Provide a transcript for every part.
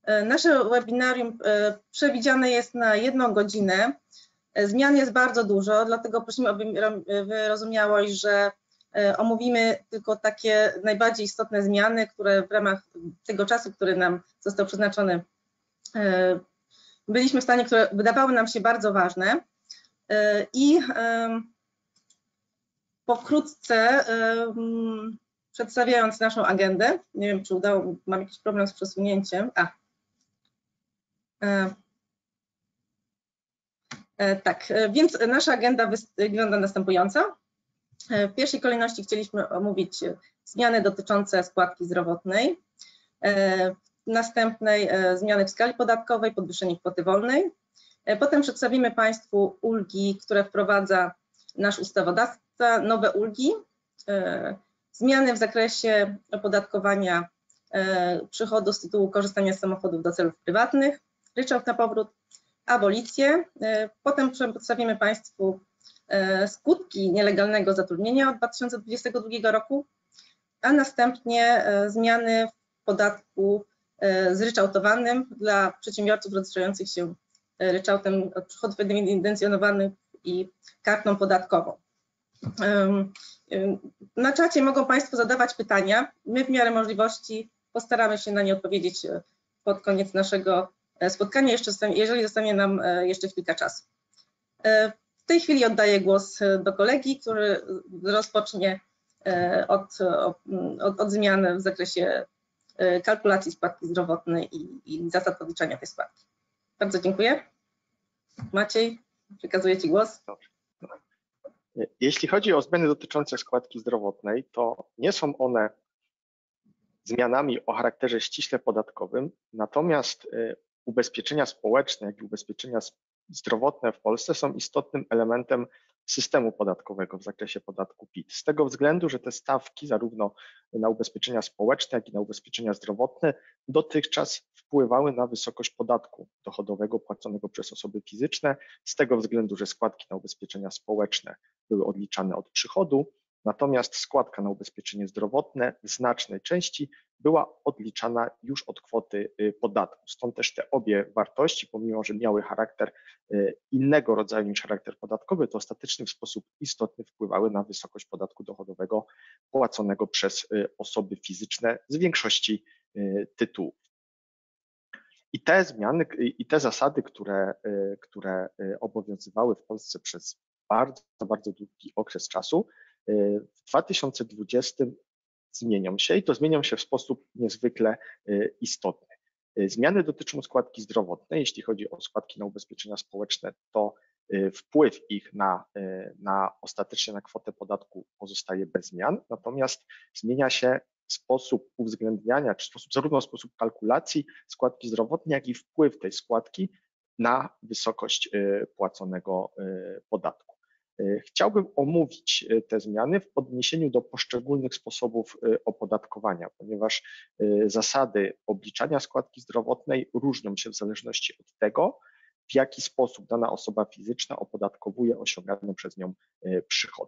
Nasze webinarium przewidziane jest na 1 godzinę. Zmian jest bardzo dużo, dlatego prosimy o wyrozumiałość, że omówimy tylko takie najbardziej istotne zmiany, które w ramach tego czasu, który nam został przeznaczony, byliśmy w stanie, które wydawały nam się bardzo ważne. I pokrótce przedstawiając naszą agendę, nie wiem, czy udało, mam jakiś problem z przesunięciem. Tak, więc nasza agenda wygląda następująco. W pierwszej kolejności chcieliśmy omówić zmiany dotyczące składki zdrowotnej, w następnej zmiany w skali podatkowej, podwyższenie kwoty wolnej. Potem przedstawimy Państwu ulgi, które wprowadza nasz ustawodawca, nowe ulgi, zmiany w zakresie opodatkowania przychodu z tytułu korzystania z samochodów do celów prywatnych, ryczałt na powrót, abolicję. Potem przedstawimy Państwu skutki nielegalnego zatrudnienia od 2022 roku, a następnie zmiany w podatku zryczałtowanym dla przedsiębiorców rozliczających się ryczałtem od przychodów ewidencjonowanych i kartą podatkową. Na czacie mogą Państwo zadawać pytania. My w miarę możliwości postaramy się na nie odpowiedzieć pod koniec naszego spotkania, jeżeli zostanie nam jeszcze chwilkę czasu. W tej chwili oddaję głos do kolegi, który rozpocznie od zmian w zakresie kalkulacji składki zdrowotnej i zasad podliczania tej składki. Bardzo dziękuję. Maciej, przekazuję Ci głos. Jeśli chodzi o zmiany dotyczące składki zdrowotnej, to nie są one zmianami o charakterze ściśle podatkowym, natomiast ubezpieczenia społeczne, jak i ubezpieczenia zdrowotne w Polsce są istotnym elementem systemu podatkowego w zakresie podatku PIT. Z tego względu, że te stawki zarówno na ubezpieczenia społeczne, jak i na ubezpieczenia zdrowotne dotychczas wpływały na wysokość podatku dochodowego płaconego przez osoby fizyczne, z tego względu, że składki na ubezpieczenia społeczne były odliczane od przychodu, natomiast składka na ubezpieczenie zdrowotne w znacznej części była odliczana już od kwoty podatku. Stąd też te obie wartości, pomimo że miały charakter innego rodzaju niż charakter podatkowy, to ostatecznie w sposób istotny wpływały na wysokość podatku dochodowego płaconego przez osoby fizyczne z większości tytułów. I te zmiany i te zasady, które obowiązywały w Polsce przez bardzo długi okres czasu, w 2020 zmienią się i to zmienią się w sposób niezwykle istotny. Zmiany dotyczą składki zdrowotnej. Jeśli chodzi o składki na ubezpieczenia społeczne, to wpływ ich ostatecznie na kwotę podatku pozostaje bez zmian, natomiast zmienia się sposób uwzględniania, czy zarówno sposób kalkulacji składki zdrowotnej, jak i wpływ tej składki na wysokość płaconego podatku. Chciałbym omówić te zmiany w odniesieniu do poszczególnych sposobów opodatkowania, ponieważ zasady obliczania składki zdrowotnej różnią się w zależności od tego, w jaki sposób dana osoba fizyczna opodatkowuje osiągane przez nią przychody.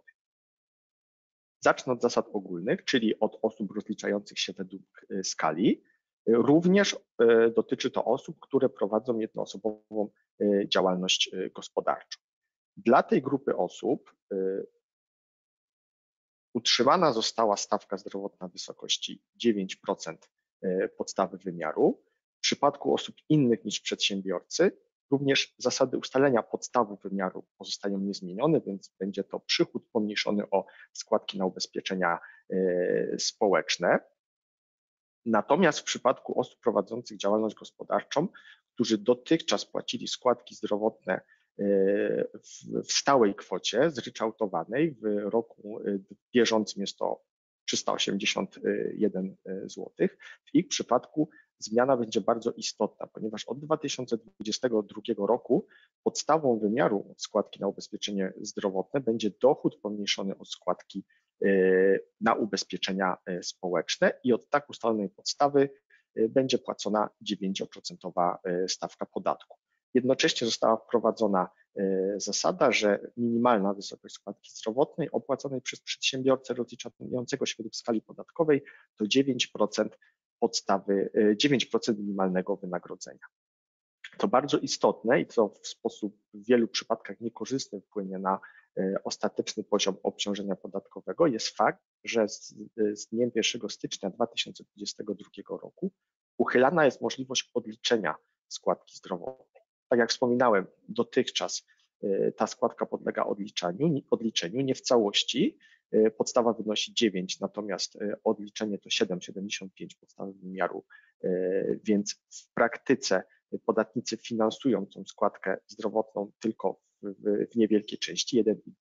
Zacznę od zasad ogólnych, czyli od osób rozliczających się według skali. Również dotyczy to osób, które prowadzą jednoosobową działalność gospodarczą. Dla tej grupy osób utrzymana została stawka zdrowotna w wysokości 9% podstawy wymiaru. W przypadku osób innych niż przedsiębiorcy również zasady ustalenia podstawy wymiaru pozostają niezmienione, więc będzie to przychód pomniejszony o składki na ubezpieczenia społeczne. Natomiast w przypadku osób prowadzących działalność gospodarczą, którzy dotychczas płacili składki zdrowotne w stałej kwocie zryczałtowanej, w roku bieżącym jest to 381 zł. W ich przypadku zmiana będzie bardzo istotna, ponieważ od 2022 roku podstawą wymiaru składki na ubezpieczenie zdrowotne będzie dochód pomniejszony od składki na ubezpieczenia społeczne i od tak ustalonej podstawy będzie płacona 9% stawka podatku. Jednocześnie została wprowadzona zasada, że minimalna wysokość składki zdrowotnej opłaconej przez przedsiębiorcę rozliczającego się według skali podatkowej to 9% podstawy 9% minimalnego wynagrodzenia. To bardzo istotne i co w sposób w wielu przypadkach niekorzystny wpłynie na ostateczny poziom obciążenia podatkowego jest fakt, że z dniem 1 stycznia 2022 roku uchylana jest możliwość odliczenia składki zdrowotnej. Tak jak wspominałem, dotychczas ta składka podlega odliczeniu nie w całości. Podstawa wynosi 9, natomiast odliczenie to 7,75 podstawy wymiaru, więc w praktyce podatnicy finansują tą składkę zdrowotną tylko w niewielkiej części,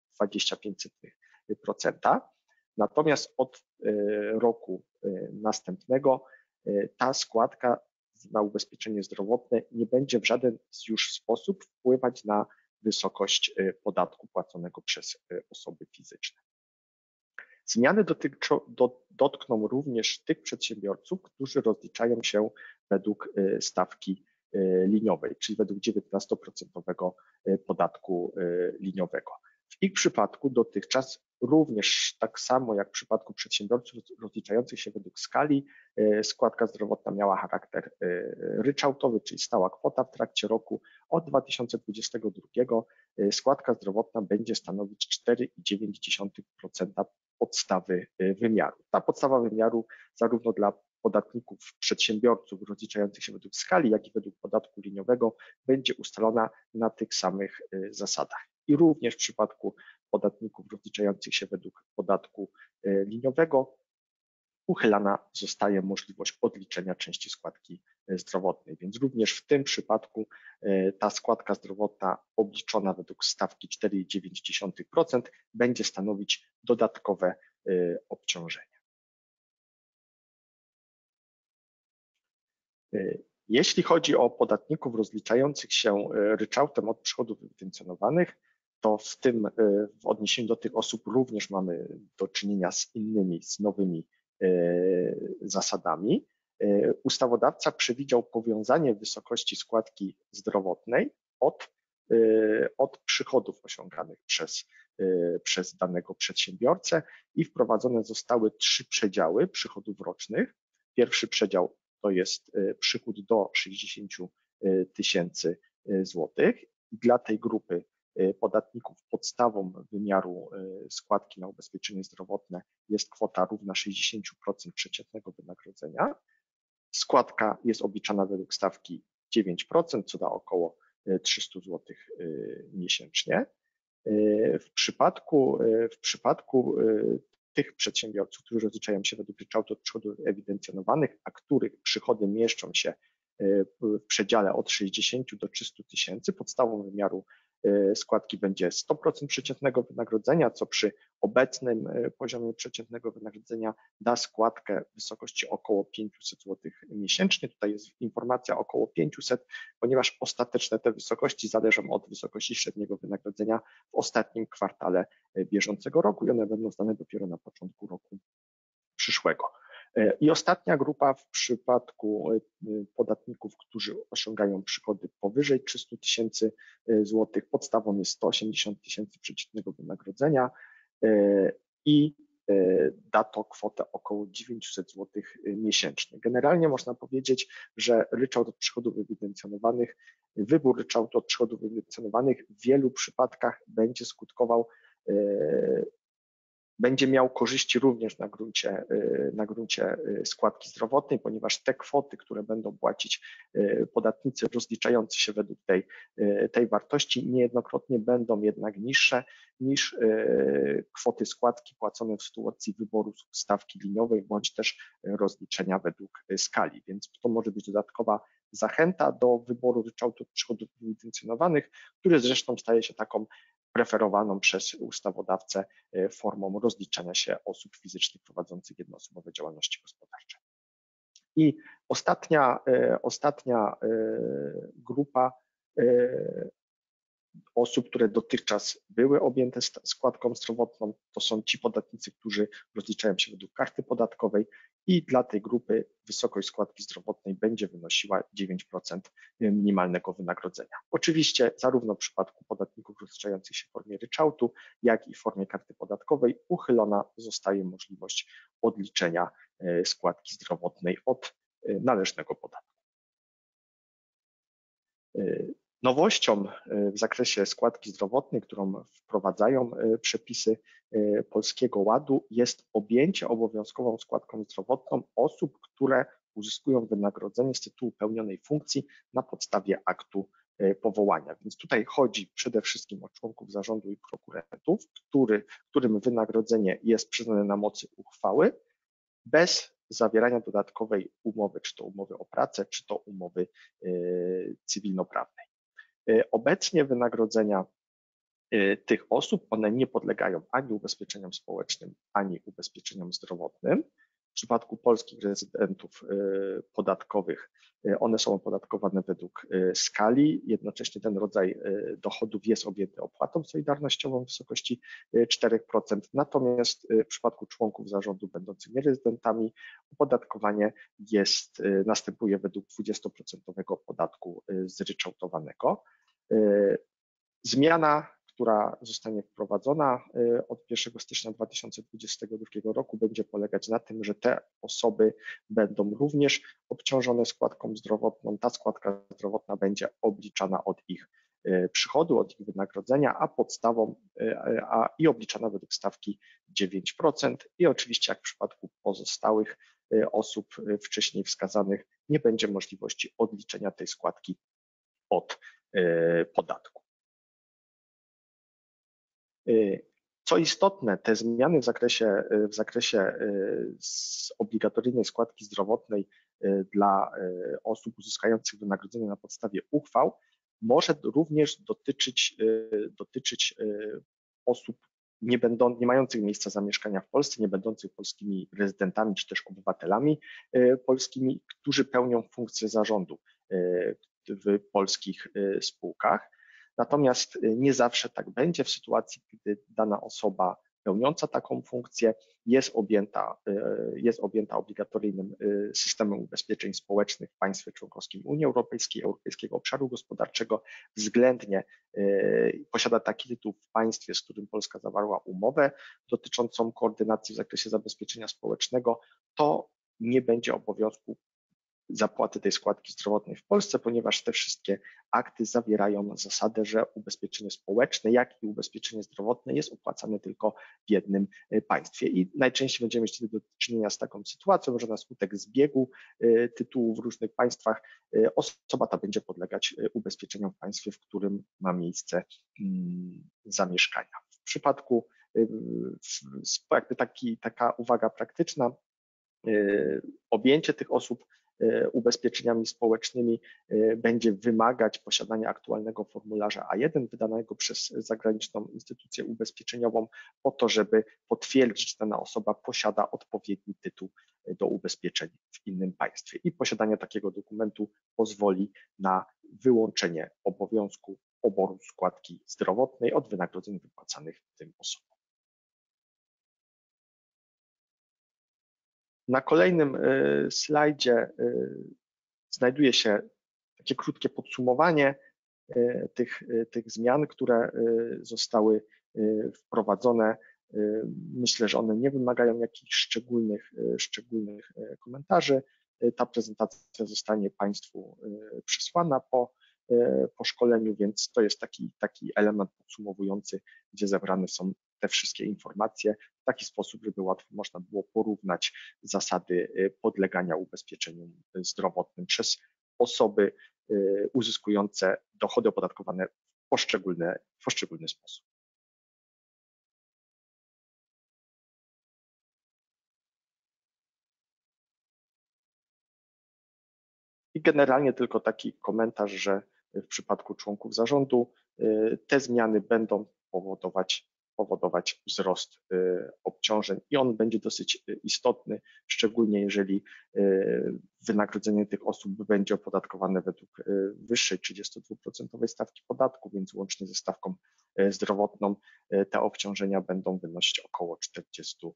1,25%. Natomiast od roku następnego ta składka na ubezpieczenie zdrowotne nie będzie w żaden już sposób wpływać na wysokość podatku płaconego przez osoby fizyczne. Zmiany dotkną również tych przedsiębiorców, którzy rozliczają się według stawki liniowej, czyli według 19% podatku liniowego. W ich przypadku dotychczas również tak samo jak w przypadku przedsiębiorców rozliczających się według skali, składka zdrowotna miała charakter ryczałtowy, czyli stała kwota w trakcie roku. Od 2022 składka zdrowotna będzie stanowić 4,9% podstawy wymiaru. Ta podstawa wymiaru zarówno dla podatników, przedsiębiorców rozliczających się według skali, jak i według podatku liniowego będzie ustalona na tych samych zasadach. I również w przypadku podatników rozliczających się według podatku liniowego uchylana zostaje możliwość odliczenia części składki zdrowotnej, więc również w tym przypadku ta składka zdrowotna obliczona według stawki 4,9% będzie stanowić dodatkowe obciążenie. Jeśli chodzi o podatników rozliczających się ryczałtem od przychodów ewidencjonowanych, to w odniesieniu do tych osób również mamy do czynienia z nowymi zasadami. Ustawodawca przewidział powiązanie wysokości składki zdrowotnej od przychodów osiąganych przez danego przedsiębiorcę i wprowadzone zostały 3 przedziały przychodów rocznych. Pierwszy przedział to jest przychód do 60 tysięcy złotych. Dla tej grupy podatników podstawą wymiaru składki na ubezpieczenie zdrowotne jest kwota równa 60% przeciętnego wynagrodzenia. Składka jest obliczana według stawki 9%, co da około 300 zł miesięcznie. W przypadku tych przedsiębiorców, którzy rozliczają się według ryczałtu od przychodów ewidencjonowanych, a których przychody mieszczą się w przedziale od 60 do 300 tysięcy, podstawą wymiaru składki będzie 100% przeciętnego wynagrodzenia, co przy obecnym poziomie przeciętnego wynagrodzenia da składkę w wysokości około 500 zł miesięcznie. Tutaj jest informacja około 500, ponieważ ostateczne te wysokości zależą od wysokości średniego wynagrodzenia w ostatnim kwartale bieżącego roku i one będą znane dopiero na początku roku przyszłego. I ostatnia grupa w przypadku podatników, którzy osiągają przychody powyżej 300 tysięcy złotych, podstawą jest 180 tysięcy przeciętnego wynagrodzenia i da to kwotę około 900 złotych miesięcznie. Generalnie można powiedzieć, że ryczałt od przychodów ewidencjonowanych, wybór ryczałtu od przychodów ewidencjonowanych w wielu przypadkach będzie miał korzyści również na gruncie składki zdrowotnej, ponieważ te kwoty, które będą płacić podatnicy rozliczający się według tej wartości, niejednokrotnie będą jednak niższe niż kwoty składki płacone w sytuacji wyboru stawki liniowej bądź też rozliczenia według skali. Więc to może być dodatkowa zachęta do wyboru ryczałtu od przychodów ewidencjonowanych, który zresztą staje się taką preferowaną przez ustawodawcę formą rozliczania się osób fizycznych prowadzących jednoosobowe działalności gospodarcze. I ostatnia grupa osób, które dotychczas były objęte składką zdrowotną, to są ci podatnicy, którzy rozliczają się według karty podatkowej i dla tej grupy wysokość składki zdrowotnej będzie wynosiła 9% minimalnego wynagrodzenia. Oczywiście zarówno w przypadku podatników rozliczających się w formie ryczałtu, jak i w formie karty podatkowej uchylona zostaje możliwość odliczenia składki zdrowotnej od należnego podatku. Nowością w zakresie składki zdrowotnej, którą wprowadzają przepisy Polskiego Ładu, jest objęcie obowiązkową składką zdrowotną osób, które uzyskują wynagrodzenie z tytułu pełnionej funkcji na podstawie aktu powołania. Więc tutaj chodzi przede wszystkim o członków zarządu i prokurentów, którym wynagrodzenie jest przyznane na mocy uchwały, bez zawierania dodatkowej umowy, czy to umowy o pracę, czy to umowy cywilnoprawnej. Obecnie wynagrodzenia tych osób, one nie podlegają ani ubezpieczeniom społecznym, ani ubezpieczeniom zdrowotnym. W przypadku polskich rezydentów podatkowych one są opodatkowane według skali. Jednocześnie ten rodzaj dochodów jest objęty opłatą solidarnościową w wysokości 4%. Natomiast w przypadku członków zarządu będących nierezydentami opodatkowanie następuje według 20% podatku zryczałtowanego. Zmiana, która zostanie wprowadzona od 1 stycznia 2022 roku, będzie polegać na tym, że te osoby będą również obciążone składką zdrowotną. Ta składka zdrowotna będzie obliczana od ich przychodu, od ich wynagrodzenia, a podstawą i obliczana według stawki 9%. I oczywiście, jak w przypadku pozostałych osób wcześniej wskazanych, nie będzie możliwości odliczenia tej składki od podatku. Co istotne, te zmiany w zakresie obligatoryjnej składki zdrowotnej dla osób uzyskujących wynagrodzenie na podstawie uchwał może również dotyczyć osób nie mających miejsca zamieszkania w Polsce, nie będących polskimi rezydentami czy też obywatelami polskimi, którzy pełnią funkcję zarządu w polskich spółkach. Natomiast nie zawsze tak będzie w sytuacji, gdy dana osoba pełniąca taką funkcję jest objęta obligatoryjnym systemem ubezpieczeń społecznych w państwie członkowskim Unii Europejskiej, Europejskiego Obszaru Gospodarczego, względnie posiada taki tytuł w państwie, z którym Polska zawarła umowę dotyczącą koordynacji w zakresie zabezpieczenia społecznego, to nie będzie obowiązku zapłaty tej składki zdrowotnej w Polsce, ponieważ te wszystkie akty zawierają zasadę, że ubezpieczenie społeczne, jak i ubezpieczenie zdrowotne jest opłacane tylko w jednym państwie. I najczęściej będziemy mieć do czynienia z taką sytuacją, że na skutek zbiegu tytułu w różnych państwach osoba ta będzie podlegać ubezpieczeniom w państwie, w którym ma miejsce zamieszkania. W przypadku jakby taka uwaga praktyczna, objęcie tych osób ubezpieczeniami społecznymi będzie wymagać posiadania aktualnego formularza A1 wydanego przez zagraniczną instytucję ubezpieczeniową po to, żeby potwierdzić, że dana osoba posiada odpowiedni tytuł do ubezpieczeń w innym państwie. I posiadanie takiego dokumentu pozwoli na wyłączenie obowiązku poboru składki zdrowotnej od wynagrodzeń wypłacanych tym osobom. Na kolejnym slajdzie znajduje się takie krótkie podsumowanie tych zmian, które zostały wprowadzone. Myślę, że one nie wymagają jakichś szczególnych komentarzy. Ta prezentacja zostanie Państwu przesłana po szkoleniu, więc to jest taki element podsumowujący, gdzie zebrane są te wszystkie informacje w taki sposób, żeby łatwo można było porównać zasady podlegania ubezpieczeniom zdrowotnym przez osoby uzyskujące dochody opodatkowane w poszczególny sposób. I generalnie tylko taki komentarz, że w przypadku członków zarządu te zmiany będą powodować wzrost obciążeń i on będzie dosyć istotny, szczególnie jeżeli wynagrodzenie tych osób będzie opodatkowane według wyższej 32% stawki podatku, więc łącznie ze stawką zdrowotną te obciążenia będą wynosić około 40%.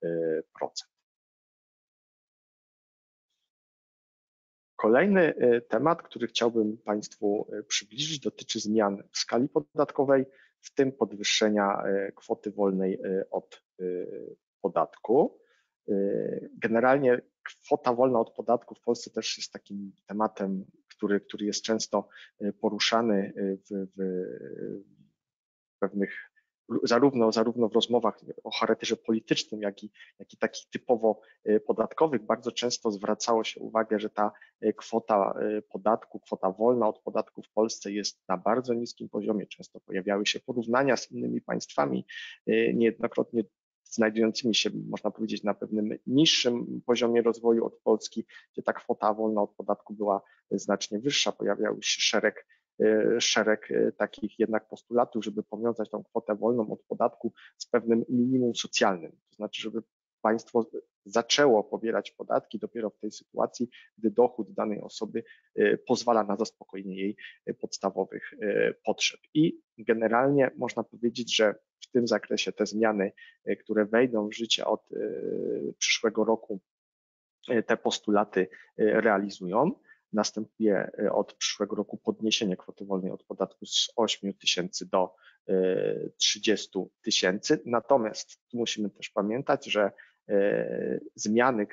Kolejny temat, który chciałbym Państwu przybliżyć, dotyczy zmian w skali podatkowej, w tym podwyższenia kwoty wolnej od podatku. Generalnie kwota wolna od podatku w Polsce też jest takim tematem, który jest często poruszany w pewnych, zarówno w rozmowach o charakterze politycznym, jak i takich typowo podatkowych. Bardzo często zwracało się uwagę, że ta kwota podatku, kwota wolna od podatku w Polsce jest na bardzo niskim poziomie. Często pojawiały się porównania z innymi państwami, niejednokrotnie znajdującymi się, można powiedzieć, na pewnym niższym poziomie rozwoju od Polski, gdzie ta kwota wolna od podatku była znacznie wyższa. Pojawiał się szereg takich jednak postulatów, żeby powiązać tą kwotę wolną od podatku z pewnym minimum socjalnym. To znaczy, żeby państwo zaczęło pobierać podatki dopiero w tej sytuacji, gdy dochód danej osoby pozwala na zaspokojenie jej podstawowych potrzeb. I generalnie można powiedzieć, że w tym zakresie te zmiany, które wejdą w życie od przyszłego roku, te postulaty realizują. Następuje od przyszłego roku podniesienie kwoty wolnej od podatku z 8 tysięcy do 30 tysięcy. Natomiast tu musimy też pamiętać, że zmiany,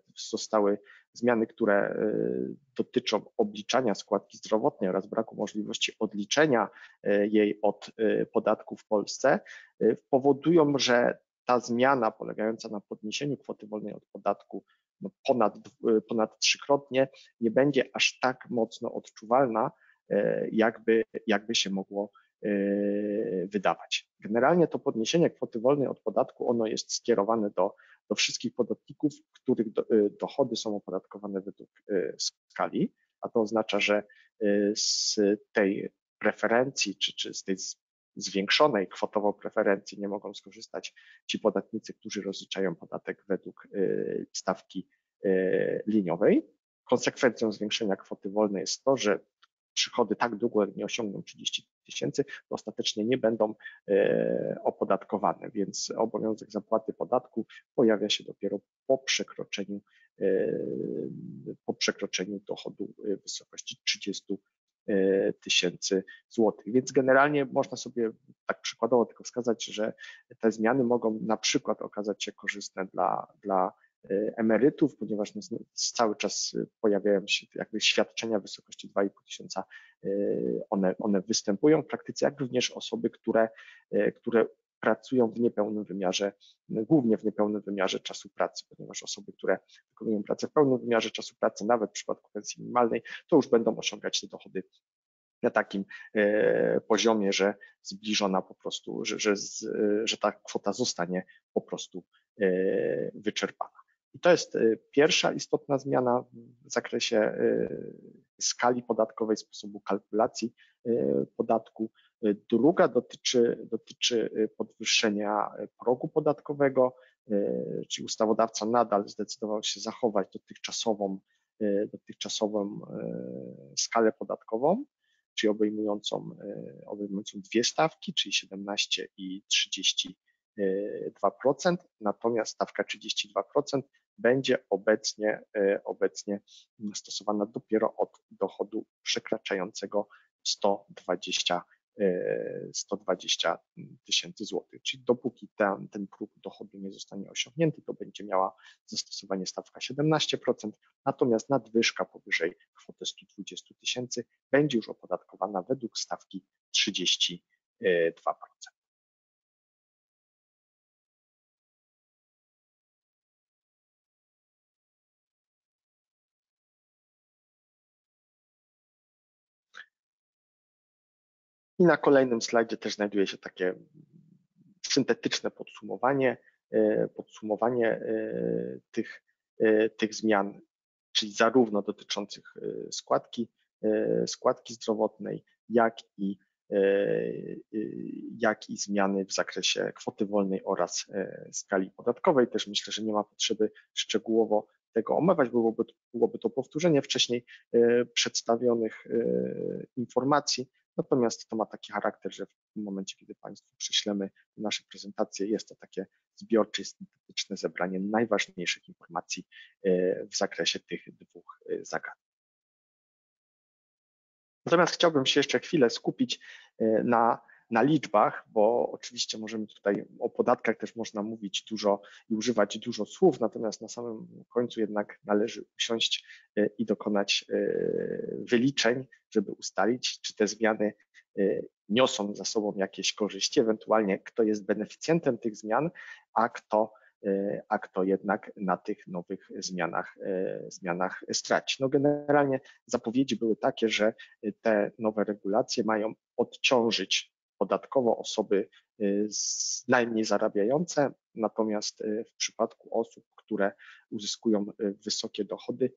które dotyczą obliczania składki zdrowotnej oraz braku możliwości odliczenia jej od podatku w Polsce, powodują, że ta zmiana polegająca na podniesieniu kwoty wolnej od podatku ponad trzykrotnie nie będzie aż tak mocno odczuwalna, jakby się mogło wydawać. Generalnie to podniesienie kwoty wolnej od podatku, ono jest skierowane do wszystkich podatników, których dochody są opodatkowane według skali, a to oznacza, że z tej preferencji, czy z tej zwiększonej kwotowo preferencji nie mogą skorzystać ci podatnicy, którzy rozliczają podatek według stawki liniowej. Konsekwencją zwiększenia kwoty wolnej jest to, że przychody tak długo nie osiągną 30 tysięcy, to ostatecznie nie będą opodatkowane, więc obowiązek zapłaty podatku pojawia się dopiero po przekroczeniu dochodu w wysokości 30 tysięcy złotych. Więc generalnie można sobie tak przykładowo tylko wskazać, że te zmiany mogą na przykład okazać się korzystne dla emerytów, ponieważ cały czas pojawiają się jakby świadczenia w wysokości 2,5 tysiąca, one występują w praktyce, jak również osoby, które pracują w niepełnym wymiarze, głównie w niepełnym wymiarze czasu pracy, ponieważ osoby, które wykonują pracę w pełnym wymiarze czasu pracy, nawet w przypadku pensji minimalnej, to już będą osiągać te dochody na takim poziomie, że zbliżona po prostu, że ta kwota zostanie po prostu wyczerpana. I to jest pierwsza istotna zmiana w zakresie skali podatkowej, sposobu kalkulacji podatku. Druga dotyczy podwyższenia progu podatkowego, czyli ustawodawca nadal zdecydował się zachować dotychczasową skalę podatkową, czyli obejmującą dwie stawki, czyli 17 i 32%, natomiast stawka 32% będzie obecnie stosowana dopiero od dochodu przekraczającego 120 tysięcy złotych. Czyli dopóki ten próg dochodu nie zostanie osiągnięty, to będzie miała zastosowanie stawka 17%, natomiast nadwyżka powyżej kwoty 120 tysięcy będzie już opodatkowana według stawki 32%. I na kolejnym slajdzie też znajduje się takie syntetyczne podsumowanie tych zmian, czyli zarówno dotyczących składki zdrowotnej, jak i zmiany w zakresie kwoty wolnej oraz skali podatkowej. Też myślę, że nie ma potrzeby szczegółowo tego omawiać, byłoby to powtórzenie wcześniej przedstawionych informacji. Natomiast to ma taki charakter, że w tym momencie, kiedy Państwu prześlemy nasze prezentacje, jest to takie zbiorcze, syntetyczne zebranie najważniejszych informacji w zakresie tych dwóch zagadnień. Natomiast chciałbym się jeszcze chwilę skupić na na liczbach, bo oczywiście możemy tutaj o podatkach też można mówić dużo i używać dużo słów, natomiast na samym końcu jednak należy usiąść i dokonać wyliczeń, żeby ustalić, czy te zmiany niosą za sobą jakieś korzyści, ewentualnie kto jest beneficjentem tych zmian, a kto jednak na tych nowych zmianach straci. No generalnie zapowiedzi były takie, że te nowe regulacje mają odciążyć podatkowo osoby najmniej zarabiające, natomiast w przypadku osób, które uzyskują wysokie dochody,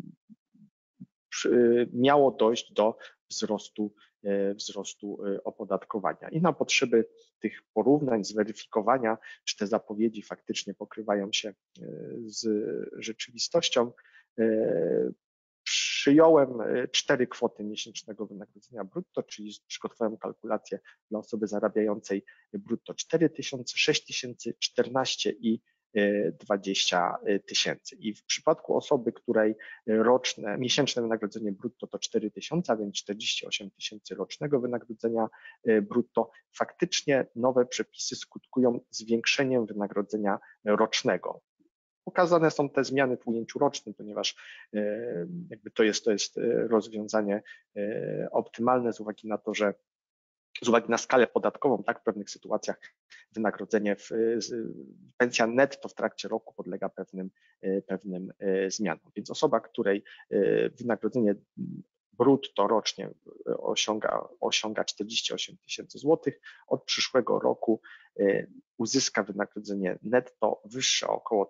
miało dojść do wzrostu opodatkowania. I na potrzeby tych porównań, zweryfikowania, czy te zapowiedzi faktycznie pokrywają się z rzeczywistością, przyjąłem 4 kwoty miesięcznego wynagrodzenia brutto, czyli przygotowałem kalkulację dla osoby zarabiającej brutto 4 tysiące, 6 tysięcy, 14 i 20 tysięcy. I w przypadku osoby, której miesięczne wynagrodzenie brutto to 4 tysiące, a więc 48 tysięcy rocznego wynagrodzenia brutto, faktycznie nowe przepisy skutkują zwiększeniem wynagrodzenia rocznego. Pokazane są te zmiany w ujęciu rocznym, ponieważ jakby to jest rozwiązanie optymalne z uwagi na to, że z uwagi na skalę podatkową, tak, w pewnych sytuacjach wynagrodzenie, pensja netto w trakcie roku podlega pewnym zmianom. Więc osoba, której wynagrodzenie brutto rocznie osiąga 48 tysięcy złotych, od przyszłego roku uzyska wynagrodzenie netto wyższe o około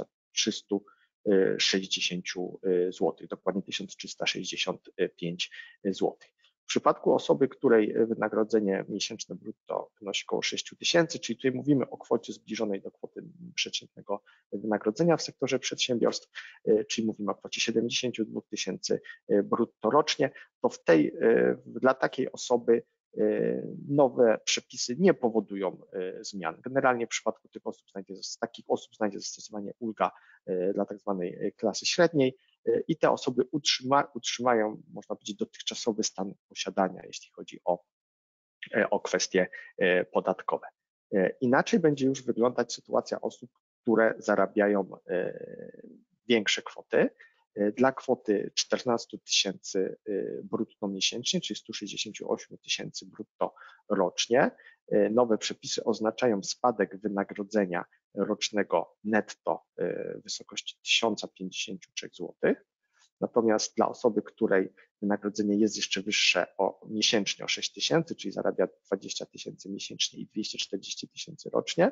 1360 zł, dokładnie 1365 zł. W przypadku osoby, której wynagrodzenie miesięczne brutto wynosi około 6 tysięcy, czyli tutaj mówimy o kwocie zbliżonej do kwoty przeciętnego wynagrodzenia w sektorze przedsiębiorstw, czyli mówimy o kwocie 72 tysięcy brutto rocznie, to dla takiej osoby nowe przepisy nie powodują zmian. Generalnie w przypadku takich osób znajdzie zastosowanie ulga dla tak zwanej klasy średniej i te osoby utrzymają, można powiedzieć, dotychczasowy stan posiadania, jeśli chodzi o kwestie podatkowe. Inaczej będzie już wyglądać sytuacja osób, które zarabiają większe kwoty. Dla kwoty 14 tysięcy brutto miesięcznie, czyli 168 tysięcy brutto rocznie, nowe przepisy oznaczają spadek wynagrodzenia rocznego netto w wysokości 1053 zł. Natomiast dla osoby, której wynagrodzenie jest jeszcze wyższe miesięcznie o 6 tysięcy, czyli zarabia 20 tysięcy miesięcznie i 240 tysięcy rocznie,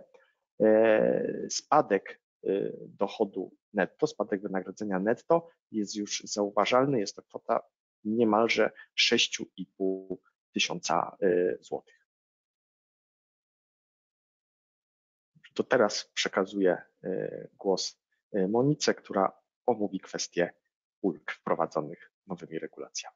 spadek dochodu netto, spadek wynagrodzenia netto jest już zauważalny, jest to kwota niemalże 6,5 tysiąca złotych. To teraz przekazuję głos Monice, która omówi kwestię ulg wprowadzonych nowymi regulacjami.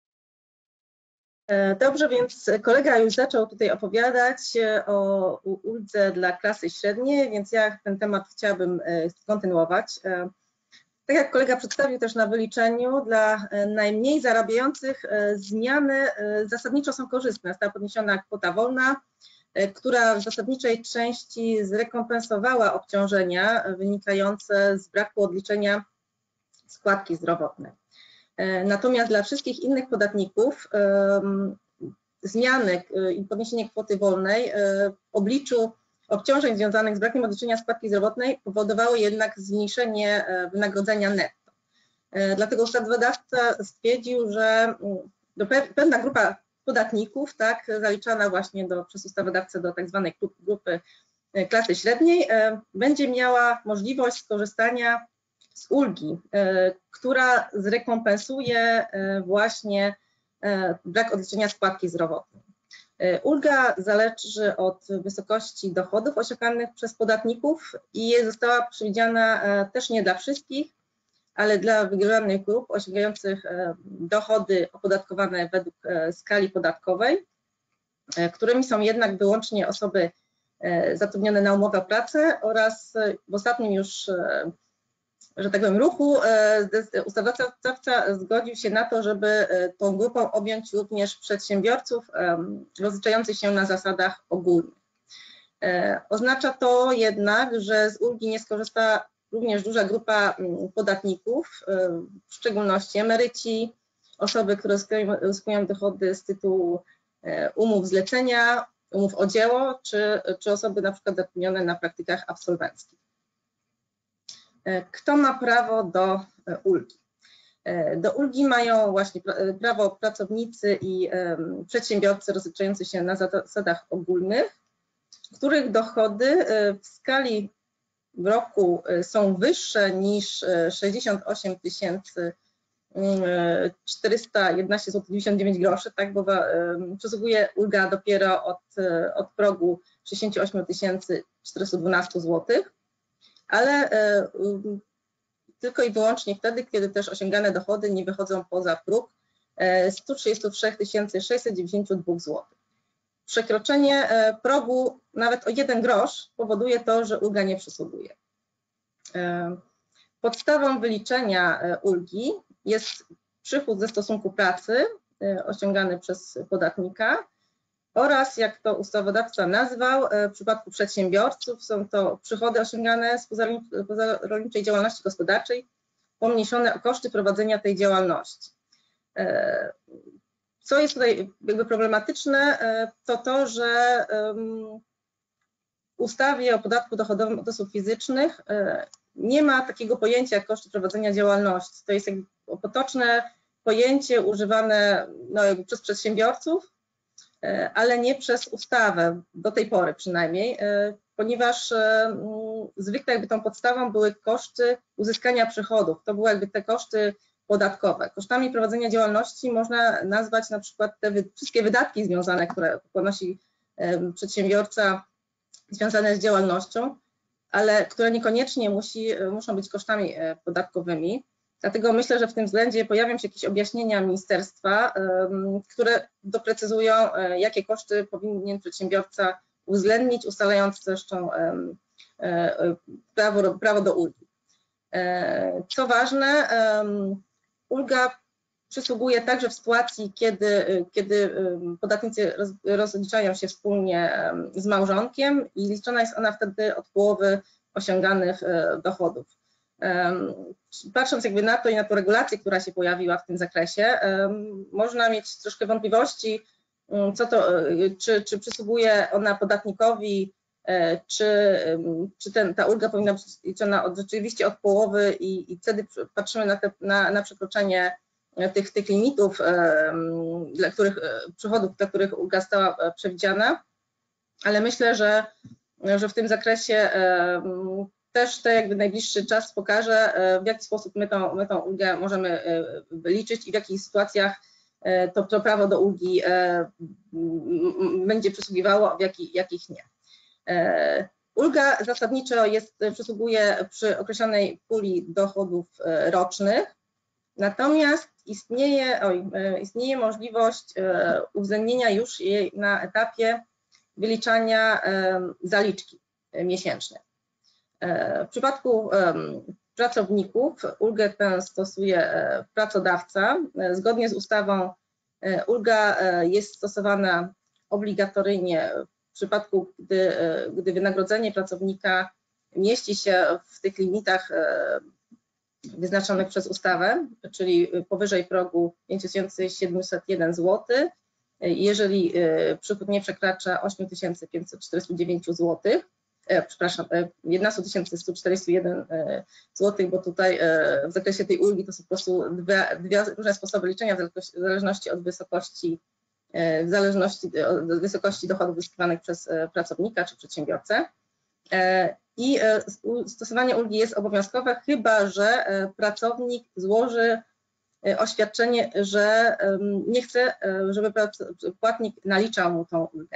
Dobrze, więc kolega już zaczął tutaj opowiadać o uldze dla klasy średniej, więc ja ten temat chciałabym kontynuować. Tak jak kolega przedstawił też na wyliczeniu, dla najmniej zarabiających zmiany zasadniczo są korzystne. Została podniesiona kwota wolna, która w zasadniczej części zrekompensowała obciążenia wynikające z braku odliczenia składki zdrowotnej. Natomiast dla wszystkich innych podatników zmiany i podniesienie kwoty wolnej w obliczu obciążeń związanych z brakiem odliczenia składki zdrowotnej powodowały jednak zmniejszenie wynagrodzenia netto. Dlatego ustawodawca stwierdził, że pewna grupa podatników, tak, zaliczana właśnie przez ustawodawcę do tak zwanej grupy klasy średniej, będzie miała możliwość skorzystania z ulgi, która zrekompensuje właśnie brak odliczenia składki zdrowotnej. Ulga zależy od wysokości dochodów osiąganych przez podatników i została przewidziana też nie dla wszystkich, ale dla wybranych grup osiągających dochody opodatkowane według skali podatkowej, którymi są jednak wyłącznie osoby zatrudnione na umowę o pracę oraz w ostatnim już że tak powiem, ruchu, ustawodawca zgodził się na to, żeby tą grupą objąć również przedsiębiorców rozliczających się na zasadach ogólnych. Oznacza to jednak, że z ulgi nie skorzysta również duża grupa podatników, w szczególności emeryci, osoby, które uzyskują dochody z tytułu umów zlecenia, umów o dzieło, czy osoby na przykład zatrudnione na praktykach absolwenckich. Kto ma prawo do ulgi? Do ulgi mają właśnie prawo pracownicy i przedsiębiorcy rozliczający się na zasadach ogólnych, których dochody w skali w roku są wyższe niż 68 411 zł 99 groszy, tak, bo przysługuje ulga dopiero od progu 68 412 zł, ale tylko i wyłącznie wtedy, kiedy też osiągane dochody nie wychodzą poza próg 133 692 zł. Przekroczenie progu nawet o 1 grosz powoduje to, że ulga nie przysługuje. Podstawą wyliczenia ulgi jest przychód ze stosunku pracy osiągany przez podatnika oraz, jak to ustawodawca nazwał, w przypadku przedsiębiorców są to przychody osiągane z pozarolniczej działalności gospodarczej pomniejszone o koszty prowadzenia tej działalności. Co jest tutaj jakby problematyczne, to to, że w ustawie o podatku dochodowym od osób fizycznych nie ma takiego pojęcia jak koszty prowadzenia działalności. To jest jakby potoczne pojęcie używane jakby przez przedsiębiorców, ale nie przez ustawę, do tej pory przynajmniej, ponieważ zwykle jakby tą podstawą były koszty uzyskania przychodów. To były jakby te koszty podatkowe. Kosztami prowadzenia działalności można nazwać na przykład te wszystkie wydatki związane, które ponosi przedsiębiorca związane z działalnością, ale które niekoniecznie muszą być kosztami podatkowymi. Dlatego myślę, że w tym względzie pojawią się jakieś objaśnienia ministerstwa, które doprecyzują, jakie koszty powinien przedsiębiorca uwzględnić, ustalając zresztą prawo do ulgi. Co ważne, ulga przysługuje także w sytuacji, kiedy podatnicy rozliczają się wspólnie z małżonkiem i liczona jest ona wtedy od połowy osiąganych dochodów. Patrząc jakby na to i na tę regulację, która się pojawiła w tym zakresie, można mieć troszkę wątpliwości, czy przysługuje ona podatnikowi, czy ta ulga powinna być liczona rzeczywiście od połowy i wtedy patrzymy na przekroczenie tych limitów, przychodów, dla których ulga została przewidziana, ale myślę, że w tym zakresie też jakby najbliższy czas pokaże, w jaki sposób my tą ulgę możemy wyliczyć i w jakich sytuacjach to prawo do ulgi będzie przysługiwało, a w jakich nie. Ulga zasadniczo przysługuje przy określonej puli dochodów rocznych, natomiast istnieje możliwość uwzględnienia już jej na etapie wyliczania zaliczki miesięcznej. W przypadku pracowników ulgę tę stosuje pracodawca. Zgodnie z ustawą ulga jest stosowana obligatoryjnie w przypadku, gdy wynagrodzenie pracownika mieści się w tych limitach wyznaczonych przez ustawę, czyli powyżej progu 5701 zł, jeżeli przychód nie przekracza 8549 zł, przepraszam, 11 141 zł, bo tutaj w zakresie tej ulgi to są po prostu dwie różne sposoby liczenia w zależności od wysokości dochodów uzyskiwanych przez pracownika czy przedsiębiorcę. I stosowanie ulgi jest obowiązkowe, chyba że pracownik złoży oświadczenie, że nie chce, żeby płatnik naliczał mu tą ulgę.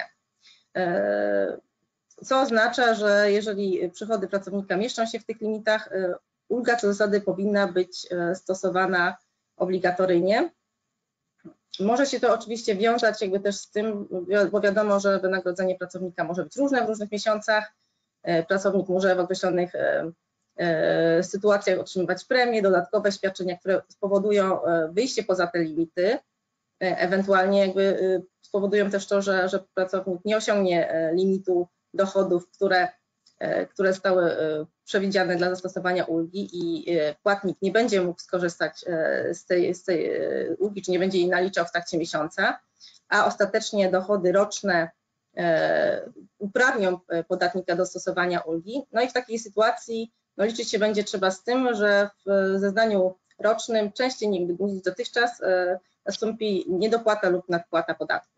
Co oznacza, że jeżeli przychody pracownika mieszczą się w tych limitach, ulga co do zasady powinna być stosowana obligatoryjnie. Może się to oczywiście wiązać jakby też z tym, bo wiadomo, że wynagrodzenie pracownika może być różne w różnych miesiącach. Pracownik może w określonych sytuacjach otrzymywać premie, dodatkowe świadczenia, które spowodują wyjście poza te limity, ewentualnie jakby spowodują też to, że pracownik nie osiągnie limitu dochodów, które zostały przewidziane dla zastosowania ulgi i płatnik nie będzie mógł skorzystać z tej ulgi, czy nie będzie jej naliczał w trakcie miesiąca, a ostatecznie dochody roczne uprawnią podatnika do stosowania ulgi. No i w takiej sytuacji liczyć się będzie trzeba z tym, że w zeznaniu rocznym częściej niż dotychczas nastąpi niedopłata lub nadpłata podatku.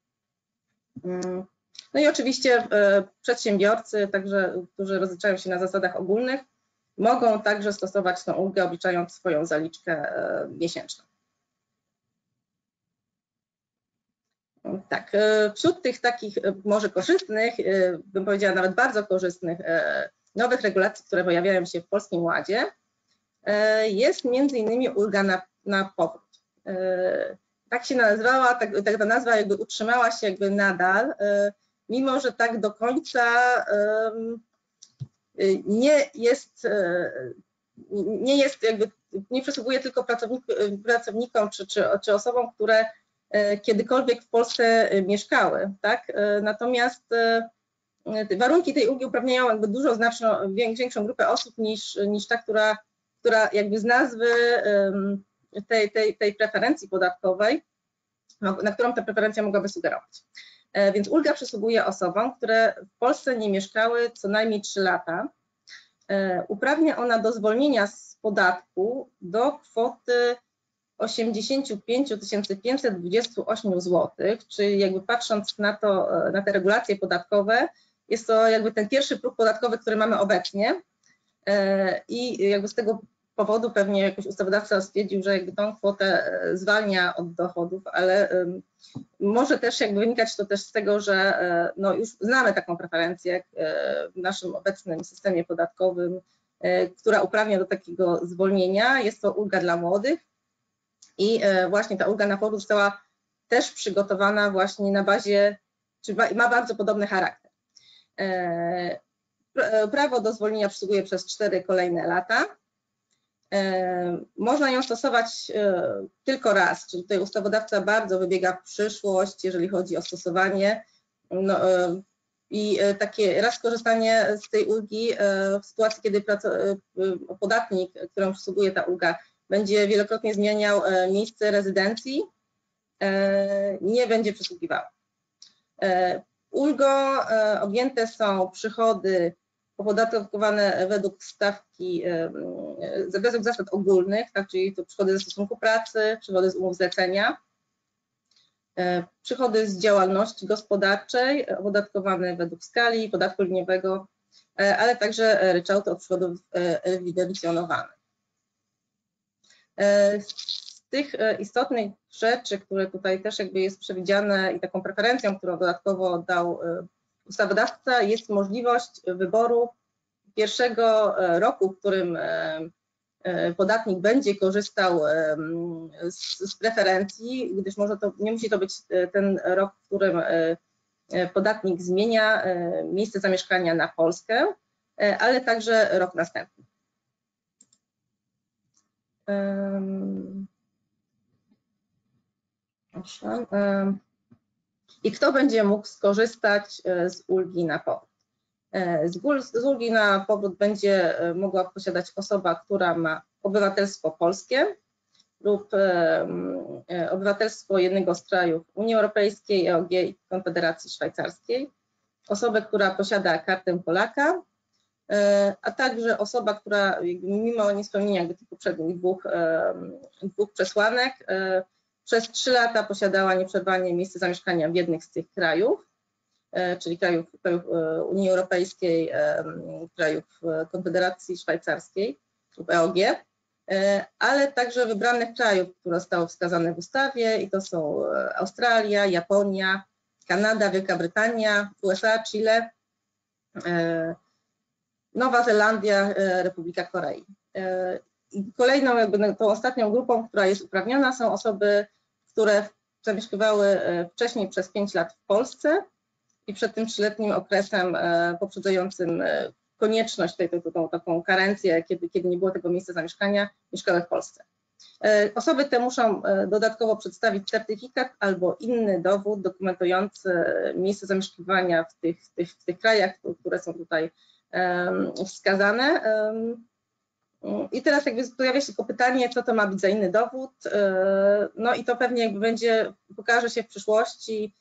No i oczywiście przedsiębiorcy, także, którzy rozliczają się na zasadach ogólnych, mogą także stosować tą ulgę, obliczając swoją zaliczkę miesięczną. Tak, wśród tych takich może korzystnych, bym powiedziała nawet bardzo korzystnych nowych regulacji, które pojawiają się w Polskim Ładzie, jest między innymi ulga na powrót. Tak się nazwała, tak ta nazwa jakby utrzymała się jakby nadal, mimo że tak do końca nie przysługuje tylko pracownikom czy osobom, które kiedykolwiek w Polsce mieszkały, tak? Natomiast warunki tej ulgi uprawniają jakby znacznie większą grupę osób niż ta, która jakby z nazwy tej preferencji podatkowej, na którą ta preferencja mogłaby sugerować. Więc ulga przysługuje osobom, które w Polsce nie mieszkały co najmniej 3 lata. Uprawnia ona do zwolnienia z podatku do kwoty 85 528 zł, czyli jakby patrząc na te regulacje podatkowe, jest to jakby ten pierwszy próg podatkowy, który mamy obecnie i jakby z tego powodu pewnie jakoś ustawodawca stwierdził, że jakby tą kwotę zwalnia od dochodów, ale może też jakby wynikać to też z tego, że no już znamy taką preferencję w naszym obecnym systemie podatkowym, która uprawnia do takiego zwolnienia. Jest to ulga dla młodych i właśnie ta ulga na powrót została też przygotowana właśnie na bazie, czy ma bardzo podobny charakter. Prawo do zwolnienia przysługuje przez 4 kolejne lata. Można ją stosować tylko raz, czyli tutaj ustawodawca bardzo wybiega w przyszłość, jeżeli chodzi o stosowanie. No, i takie raz skorzystanie z tej ulgi w sytuacji, kiedy podatnik, któremu przysługuje ta ulga, będzie wielokrotnie zmieniał miejsce rezydencji, nie będzie przysługiwało. Ulgą objęte są przychody opodatkowane według stawki, według zasad ogólnych, tak, czyli to przychody ze stosunku pracy, przychody z umów zlecenia, przychody z działalności gospodarczej opodatkowane według skali podatku liniowego, ale także ryczałty od przychodów ewidencjonowanych. Z tych istotnych rzeczy, które tutaj też jakby jest przewidziane i taką preferencją, którą dodatkowo dał ustawodawca, jest możliwość wyboru pierwszego roku, w którym podatnik będzie korzystał z preferencji, gdyż nie musi to być ten rok, w którym podatnik zmienia miejsce zamieszkania na Polskę, ale także rok następny. I kto będzie mógł skorzystać z ulgi na powrót? Z ulgi na powrót będzie mogła posiadać osoba, która ma obywatelstwo polskie lub obywatelstwo jednego z krajów Unii Europejskiej, EOG i Konfederacji Szwajcarskiej, osobę, która posiada kartę Polaka, a także osoba, która mimo niespełnienia tych poprzednich dwóch przesłanek przez 3 lata posiadała nieprzerwanie miejsce zamieszkania w jednych z tych krajów, czyli krajów Unii Europejskiej, krajów Konfederacji Szwajcarskiej lub EOG, ale także wybranych krajów, które zostały wskazane w ustawie, i to są Australia, Japonia, Kanada, Wielka Brytania, USA, Chile, Nowa Zelandia, Republika Korei. I kolejną, jakby tą ostatnią grupą, która jest uprawniona, są osoby, które zamieszkiwały wcześniej przez 5 lat w Polsce i przed tym 3-letnim okresem poprzedzającym konieczność, taką karencję, kiedy nie było tego miejsca zamieszkania, mieszkały w Polsce. Osoby te muszą dodatkowo przedstawić certyfikat albo inny dowód dokumentujący miejsce zamieszkiwania w tych krajach, które są tutaj wskazane. I teraz pojawia się tylko pytanie, co to ma być za inny dowód. No i to pewnie pokaże się w przyszłości,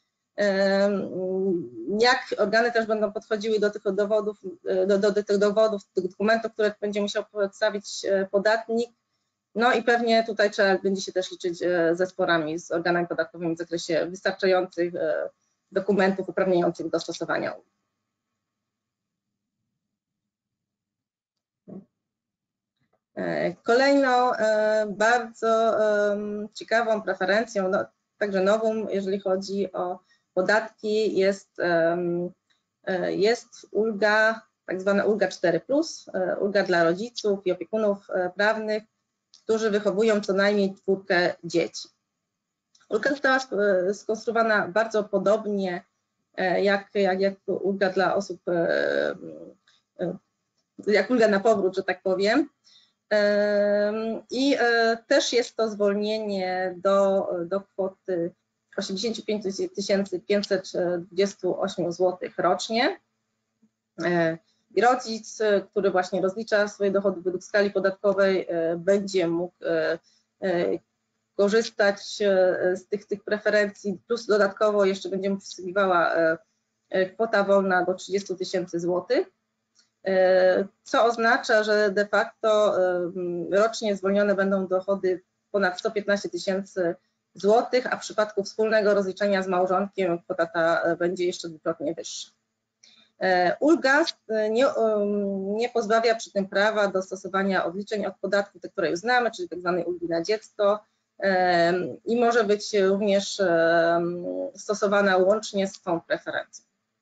jak organy też będą podchodziły do tych dowodów, do tych dokumentów, które będzie musiał przedstawić podatnik. No i pewnie tutaj będzie się też liczyć ze sporami z organami podatkowymi w zakresie wystarczających dokumentów uprawniających do stosowania ulgi. Kolejną bardzo ciekawą preferencją, także nową, jeżeli chodzi o podatki, jest ulga, tak zwana ulga 4+, ulga dla rodziców i opiekunów prawnych, którzy wychowują co najmniej 4 dzieci. Ulga została skonstruowana bardzo podobnie jak ulga dla osób, jak ulga na powrót, że tak powiem. I też jest to zwolnienie do kwoty 85 528 zł rocznie. I rodzic, który właśnie rozlicza swoje dochody według skali podatkowej, będzie mógł korzystać z tych preferencji, plus dodatkowo jeszcze będzie mu przysługiwała kwota wolna do 30 000 złotych, co oznacza, że de facto rocznie zwolnione będą dochody ponad 115 000 złotych, a w przypadku wspólnego rozliczenia z małżonkiem kwota ta będzie jeszcze dwukrotnie wyższa. Ulga nie pozbawia przy tym prawa do stosowania odliczeń od podatku, te, które już znamy, czyli tak zwanej ulgi na dziecko, i może być również stosowana łącznie z tą preferencją.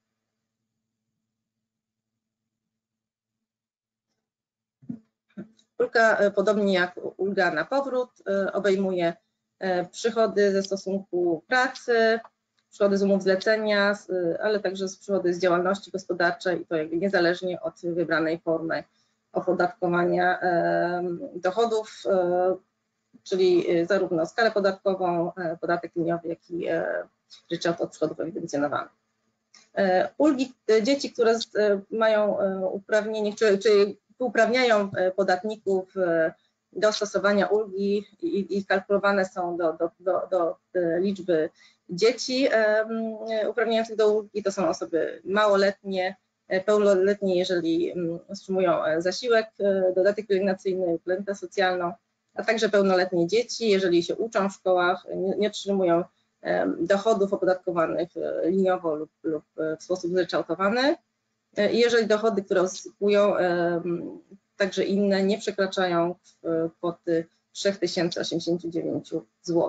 Ulga, podobnie jak ulga na powrót, obejmuje przychody ze stosunku pracy, przychody z umów zlecenia, ale także przychody z działalności gospodarczej, i to niezależnie od wybranej formy opodatkowania dochodów, czyli zarówno skalę podatkową, podatek liniowy, jak i ryczałt od przychodów ewidencjonowanych. Ulgi, dzieci, które mają uprawnienie, czy uprawniają podatników do stosowania ulgi i kalkulowane są do liczby dzieci uprawniających do ulgi, to są osoby małoletnie, pełnoletnie, jeżeli otrzymują zasiłek, dodatek pielęgnacyjny, rentę socjalną, a także pełnoletnie dzieci, jeżeli się uczą w szkołach, nie otrzymują dochodów opodatkowanych liniowo lub w sposób zryczałtowany. Jeżeli dochody, które uzyskują, także inne, nie przekraczają kwoty 3089 zł.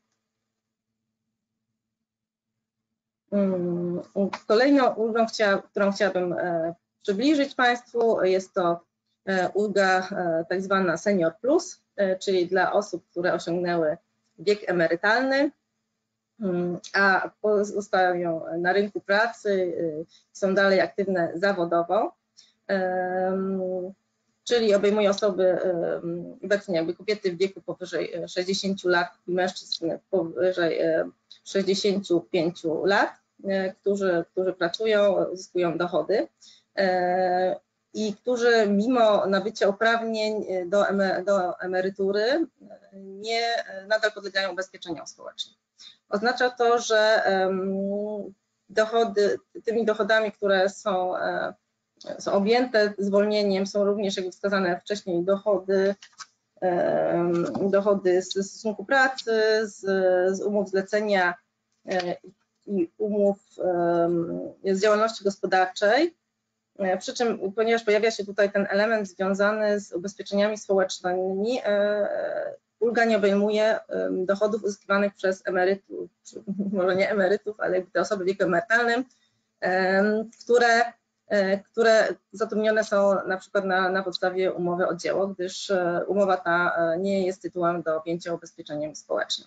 Kolejną ulgą, którą chciałabym przybliżyć Państwu, jest to ulga tak zwana Senior Plus, czyli dla osób, które osiągnęły wiek emerytalny, a pozostają na rynku pracy, są dalej aktywne zawodowo, czyli obejmuje osoby obecnie jakby kobiety w wieku powyżej 60 lat i mężczyzn powyżej 65 lat, którzy pracują, uzyskują dochody i którzy mimo nabycia uprawnień do emerytury nadal podlegają ubezpieczeniom społecznym. Oznacza to, że tymi dochodami, które są objęte zwolnieniem, są również, jak wskazane wcześniej, dochody z stosunku pracy, z umów zlecenia i umów z działalności gospodarczej. Przy czym, ponieważ pojawia się tutaj ten element związany z ubezpieczeniami społecznymi, ulga nie obejmuje dochodów uzyskiwanych przez emerytów, może nie emerytów, ale te osoby w wieku emerytalnym, które zatrudnione są na przykład na podstawie umowy o dzieło, gdyż umowa ta nie jest tytułem do objęcia ubezpieczeniem społecznym.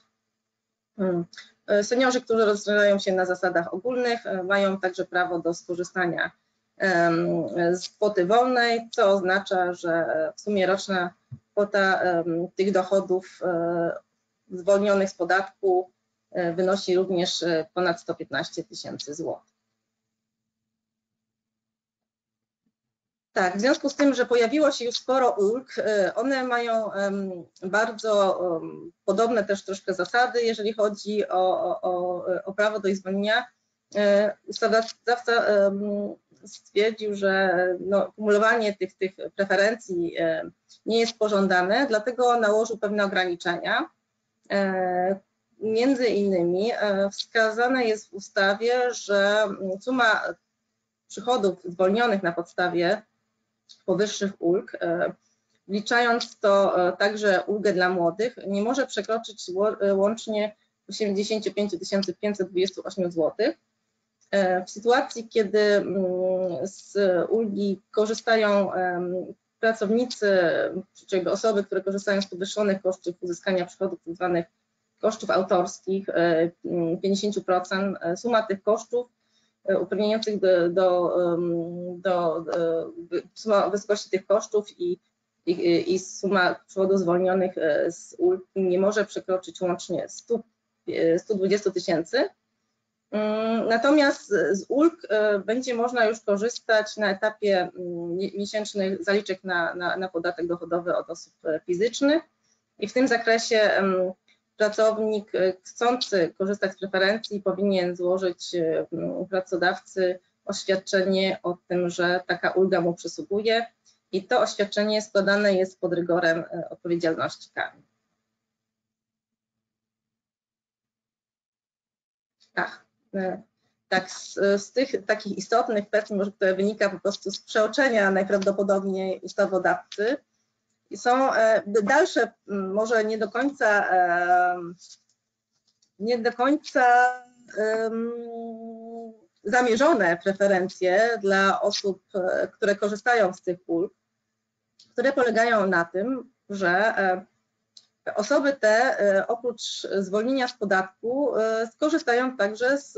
Seniorzy, którzy rozliczają się na zasadach ogólnych, mają także prawo do skorzystania z kwoty wolnej, co oznacza, że w sumie roczna kwota tych dochodów zwolnionych z podatku wynosi również ponad 115 000 złotych. Tak, w związku z tym, że pojawiło się już sporo ulg, one mają bardzo podobne też troszkę zasady, jeżeli chodzi o prawo do ich zwolnienia. Ustawodawca stwierdził, że kumulowanie tych preferencji nie jest pożądane, dlatego nałożył pewne ograniczenia. Między innymi wskazane jest w ustawie, że suma przychodów zwolnionych na podstawie powyższych ulg, wliczając to także ulgę dla młodych, nie może przekroczyć łącznie 85 528 zł. W sytuacji, kiedy z ulgi korzystają pracownicy, czyli osoby, które korzystają z podwyższonych kosztów uzyskania przychodów, tzw. kosztów autorskich, 50%, suma tych kosztów uprawniających do suma wysokości tych kosztów i suma przychodów zwolnionych z ulg nie może przekroczyć łącznie 120 000. Natomiast z ulg będzie można już korzystać na etapie miesięcznych zaliczek na podatek dochodowy od osób fizycznych i w tym zakresie pracownik chcący korzystać z preferencji powinien złożyć pracodawcy oświadczenie o tym, że taka ulga mu przysługuje i to oświadczenie składane jest pod rygorem odpowiedzialności karnej. Tak, z tych takich istotnych kwestii, może które wynika po prostu z przeoczenia najprawdopodobniej ustawodawcy, są dalsze, może nie do końca zamierzone preferencje dla osób, które korzystają z tych ulg, które polegają na tym, że osoby te oprócz zwolnienia z podatku skorzystają także z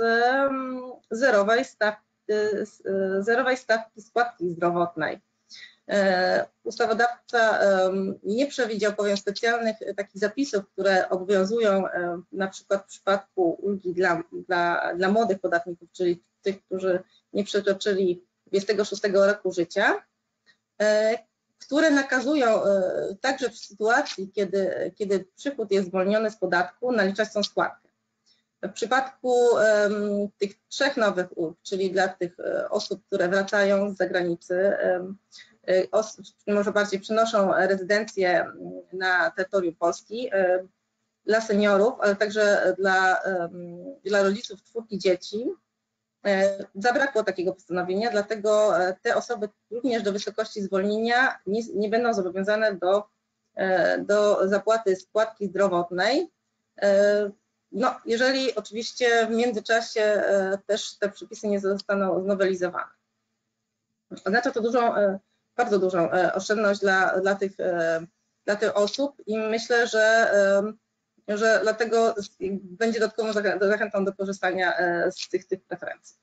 zerowej stawki składki zdrowotnej. Ustawodawca nie przewidział bowiem specjalnych takich zapisów, które obowiązują na przykład w przypadku ulgi dla młodych podatników, czyli tych, którzy nie przekroczyli 26 roku życia, które nakazują także w sytuacji, kiedy przychód jest zwolniony z podatku, naliczać tą składkę. W przypadku tych trzech nowych ulg, czyli dla tych osób, które wracają z zagranicy, może bardziej przynoszą rezydencję na terytorium Polski, dla seniorów, ale także dla rodziców czwórki dzieci, zabrakło takiego postanowienia, dlatego te osoby również do wysokości zwolnienia nie będą zobowiązane do zapłaty składki zdrowotnej. No, jeżeli oczywiście w międzyczasie też te przepisy nie zostaną znowelizowane. Oznacza to bardzo dużą oszczędność dla tych osób i myślę, że dlatego będzie dodatkową zachętą do korzystania z tych preferencji.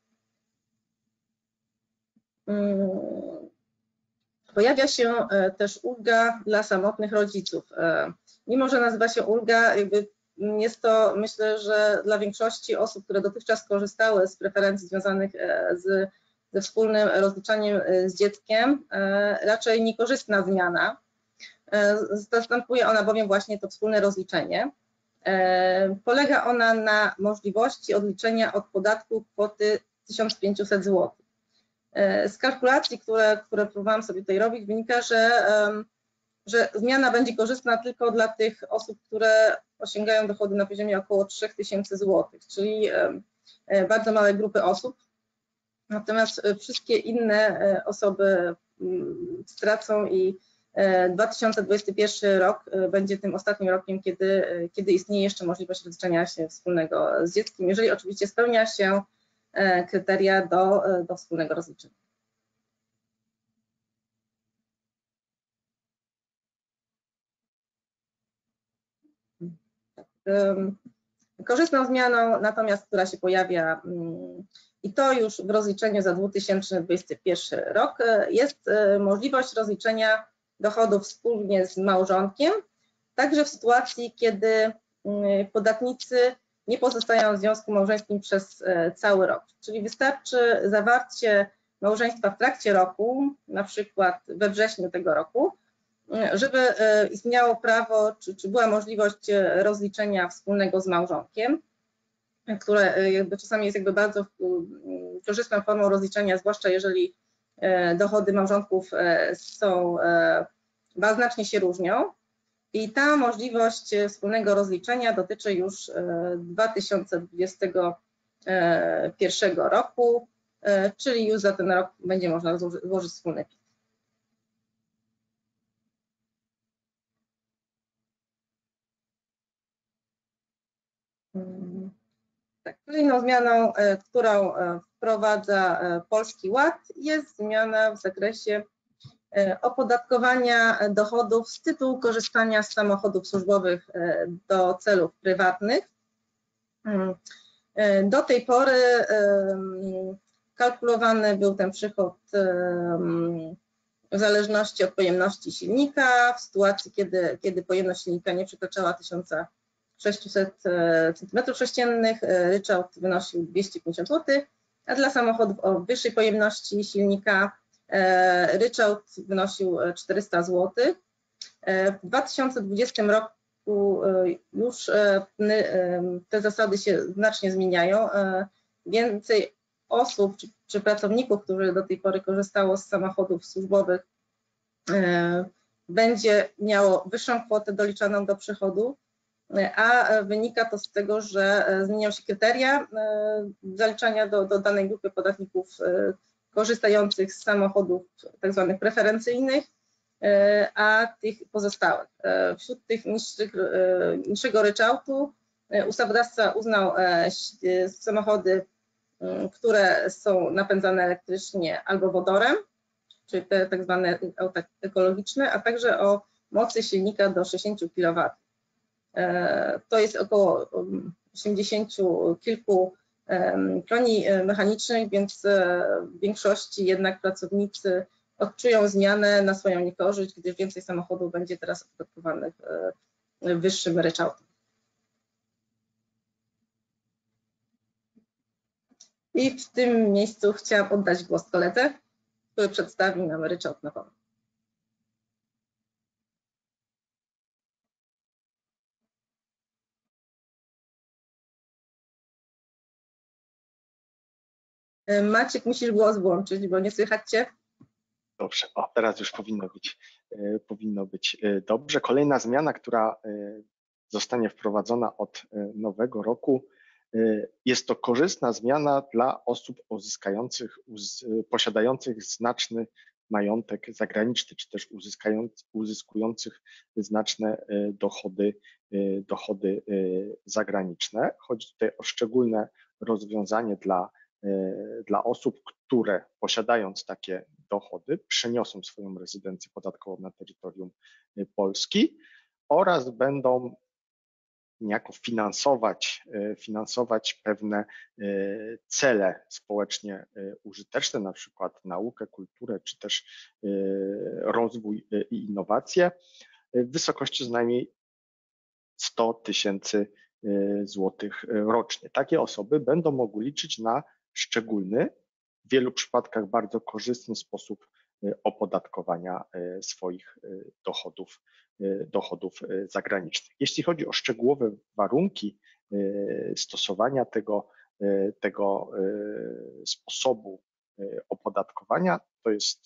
Pojawia się też ulga dla samotnych rodziców. Mimo że nazywa się ulga, jest to, myślę, że dla większości osób, które dotychczas korzystały z preferencji związanych ze wspólnym rozliczaniem z dzieckiem, raczej niekorzystna zmiana. Zastępuje ona bowiem właśnie to wspólne rozliczenie. Polega ona na możliwości odliczenia od podatku kwoty 1500 zł. Z kalkulacji, które próbowałam sobie tutaj robić, wynika, że zmiana będzie korzystna tylko dla tych osób, które osiągają dochody na poziomie około 3000 zł, czyli bardzo małej grupy osób. Natomiast wszystkie inne osoby stracą i 2021 rok będzie tym ostatnim rokiem, kiedy istnieje jeszcze możliwość rozliczenia się wspólnego z dzieckiem, jeżeli oczywiście spełnia się kryteria do wspólnego rozliczenia. Korzystną zmianą natomiast, która się pojawia i to już w rozliczeniu za 2021 rok, jest możliwość rozliczenia dochodów wspólnie z małżonkiem, także w sytuacji, kiedy podatnicy nie pozostają w związku małżeńskim przez cały rok. Czyli wystarczy zawarcie małżeństwa w trakcie roku, na przykład we wrześniu tego roku, żeby istniało prawo, czy była możliwość rozliczenia wspólnego z małżonkiem, które czasami jest bardzo korzystną formą rozliczenia, zwłaszcza jeżeli dochody małżonków znacznie się różnią. I ta możliwość wspólnego rozliczenia dotyczy już 2021 roku, czyli już za ten rok będzie można złożyć wspólny PIT. Tak, kolejną zmianą, którą wprowadza Polski Ład, jest zmiana w zakresie opodatkowania dochodów z tytułu korzystania z samochodów służbowych do celów prywatnych. Do tej pory kalkulowany był ten przychód w zależności od pojemności silnika. W sytuacji, kiedy pojemność silnika nie przekraczała 1600 cm3, ryczałt wynosił 250 zł, a dla samochodów o wyższej pojemności silnika ryczałt wynosił 400 zł. W 2020 roku już te zasady się znacznie zmieniają. Więcej osób czy pracowników, którzy do tej pory korzystało z samochodów służbowych, będzie miało wyższą kwotę doliczaną do przychodu, a wynika to z tego, że zmienią się kryteria zaliczania do danej grupy podatników korzystających z samochodów tak zwanych preferencyjnych, a tych pozostałych. Wśród tych niższego ryczałtu ustawodawca uznał samochody, które są napędzane elektrycznie albo wodorem, czyli te tak zwane auta ekologiczne, a także o mocy silnika do 60 kW. To jest około 80 kilku koni mechanicznych, więc w większości jednak pracownicy odczują zmianę na swoją niekorzyść, gdyż więcej samochodów będzie teraz opodatkowanych wyższym ryczałtem. I w tym miejscu chciałam oddać głos koledze, który przedstawi nam ryczałt nowy. Maciek, musisz głos włączyć, bo nie słychać Cię. Dobrze, teraz już powinno być dobrze. Kolejna zmiana, która zostanie wprowadzona od nowego roku, jest to korzystna zmiana dla osób posiadających znaczny majątek zagraniczny, czy też uzyskujących znaczne dochody zagraniczne. Chodzi tutaj o szczególne rozwiązanie dla osób, które posiadając takie dochody przeniosą swoją rezydencję podatkową na terytorium Polski oraz będą niejako finansować pewne cele społecznie użyteczne, na przykład naukę, kulturę, czy też rozwój i innowacje w wysokości co najmniej 100 000 złotych rocznie. Takie osoby będą mogły liczyć na szczególny, w wielu przypadkach bardzo korzystny sposób opodatkowania swoich dochodów zagranicznych. Jeśli chodzi o szczegółowe warunki stosowania tego sposobu opodatkowania, to jest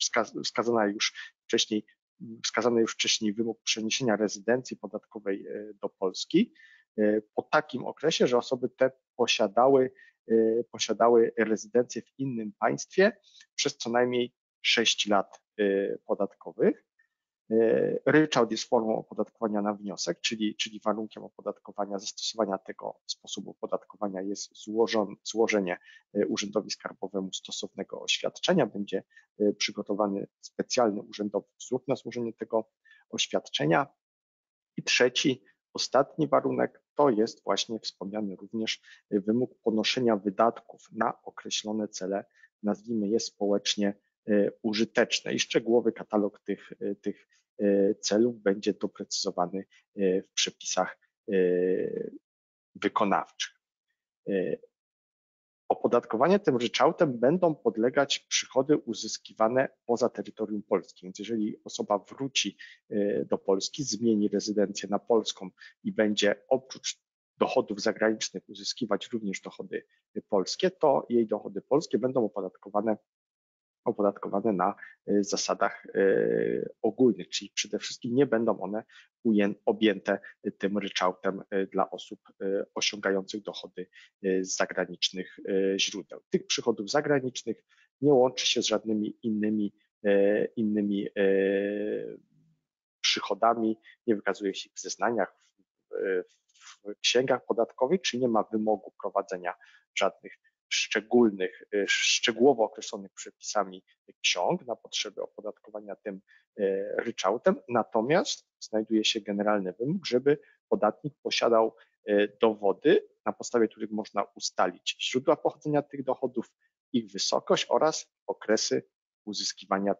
wskazany już wcześniej wymóg przeniesienia rezydencji podatkowej do Polski po takim okresie, że osoby te posiadały rezydencję w innym państwie przez co najmniej 6 lat podatkowych. Ryczałt jest formą opodatkowania na wniosek, czyli warunkiem opodatkowania, zastosowania tego sposobu opodatkowania jest złożenie Urzędowi Skarbowemu stosownego oświadczenia. Będzie przygotowany specjalny urzędowy wzór na złożenie tego oświadczenia. I trzeci, ostatni warunek to jest właśnie wspomniany również wymóg ponoszenia wydatków na określone cele, nazwijmy je społecznie użyteczne i szczegółowy katalog tych celów będzie doprecyzowany w przepisach wykonawczych. Opodatkowanie tym ryczałtem będą podlegać przychody uzyskiwane poza terytorium Polski. Więc jeżeli osoba wróci do Polski, zmieni rezydencję na polską i będzie oprócz dochodów zagranicznych uzyskiwać również dochody polskie, to jej dochody polskie będą opodatkowane na zasadach ogólnych, czyli przede wszystkim nie będą one objęte tym ryczałtem dla osób osiągających dochody z zagranicznych źródeł. Tych przychodów zagranicznych nie łączy się z żadnymi innymi przychodami, nie wykazuje się w zeznaniach, w księgach podatkowych, czy nie ma wymogu prowadzenia żadnych szczegółowo określonych przepisami ksiąg na potrzeby opodatkowania tym ryczałtem. Natomiast znajduje się generalny wymóg, żeby podatnik posiadał dowody, na podstawie których można ustalić źródła pochodzenia tych dochodów, ich wysokość oraz okresy uzyskiwania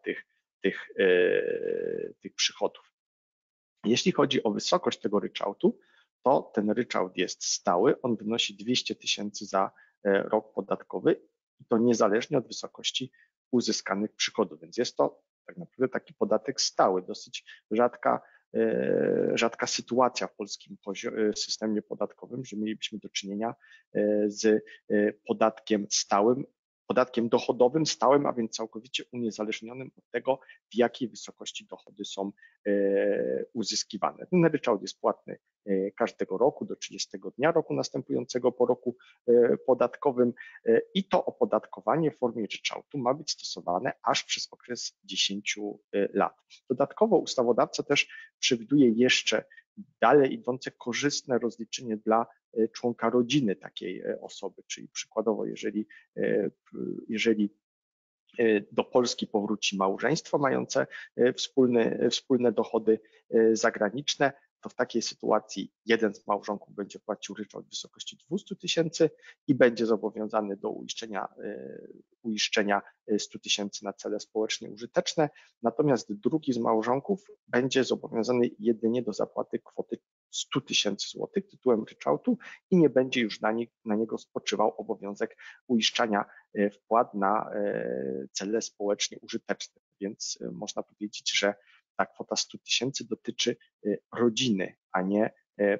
tych przychodów. Jeśli chodzi o wysokość tego ryczałtu, to ten ryczałt jest stały, on wynosi 200 000 za rok podatkowy i to niezależnie od wysokości uzyskanych przychodów, więc jest to tak naprawdę taki podatek stały, dosyć rzadka sytuacja w polskim systemie podatkowym, że mielibyśmy do czynienia z podatkiem stałym, podatkiem dochodowym stałym, a więc całkowicie uniezależnionym od tego, w jakiej wysokości dochody są uzyskiwane. Ten ryczałt jest płatny każdego roku do 30 dnia roku następującego po roku podatkowym i to opodatkowanie w formie ryczałtu ma być stosowane aż przez okres 10 lat. Dodatkowo ustawodawca też przewiduje jeszcze dalej idące korzystne rozliczenie dla członka rodziny takiej osoby, czyli przykładowo jeżeli do Polski powróci małżeństwo mające wspólne dochody zagraniczne, to w takiej sytuacji jeden z małżonków będzie płacił ryczałt w wysokości 200 000 i będzie zobowiązany do uiszczenia 100 000 na cele społecznie użyteczne, natomiast drugi z małżonków będzie zobowiązany jedynie do zapłaty kwoty 100 000 złotych tytułem ryczałtu i nie będzie już na niego spoczywał obowiązek uiszczania wpłat na cele społecznie użyteczne, więc można powiedzieć, że ta kwota 100 000 dotyczy rodziny, a nie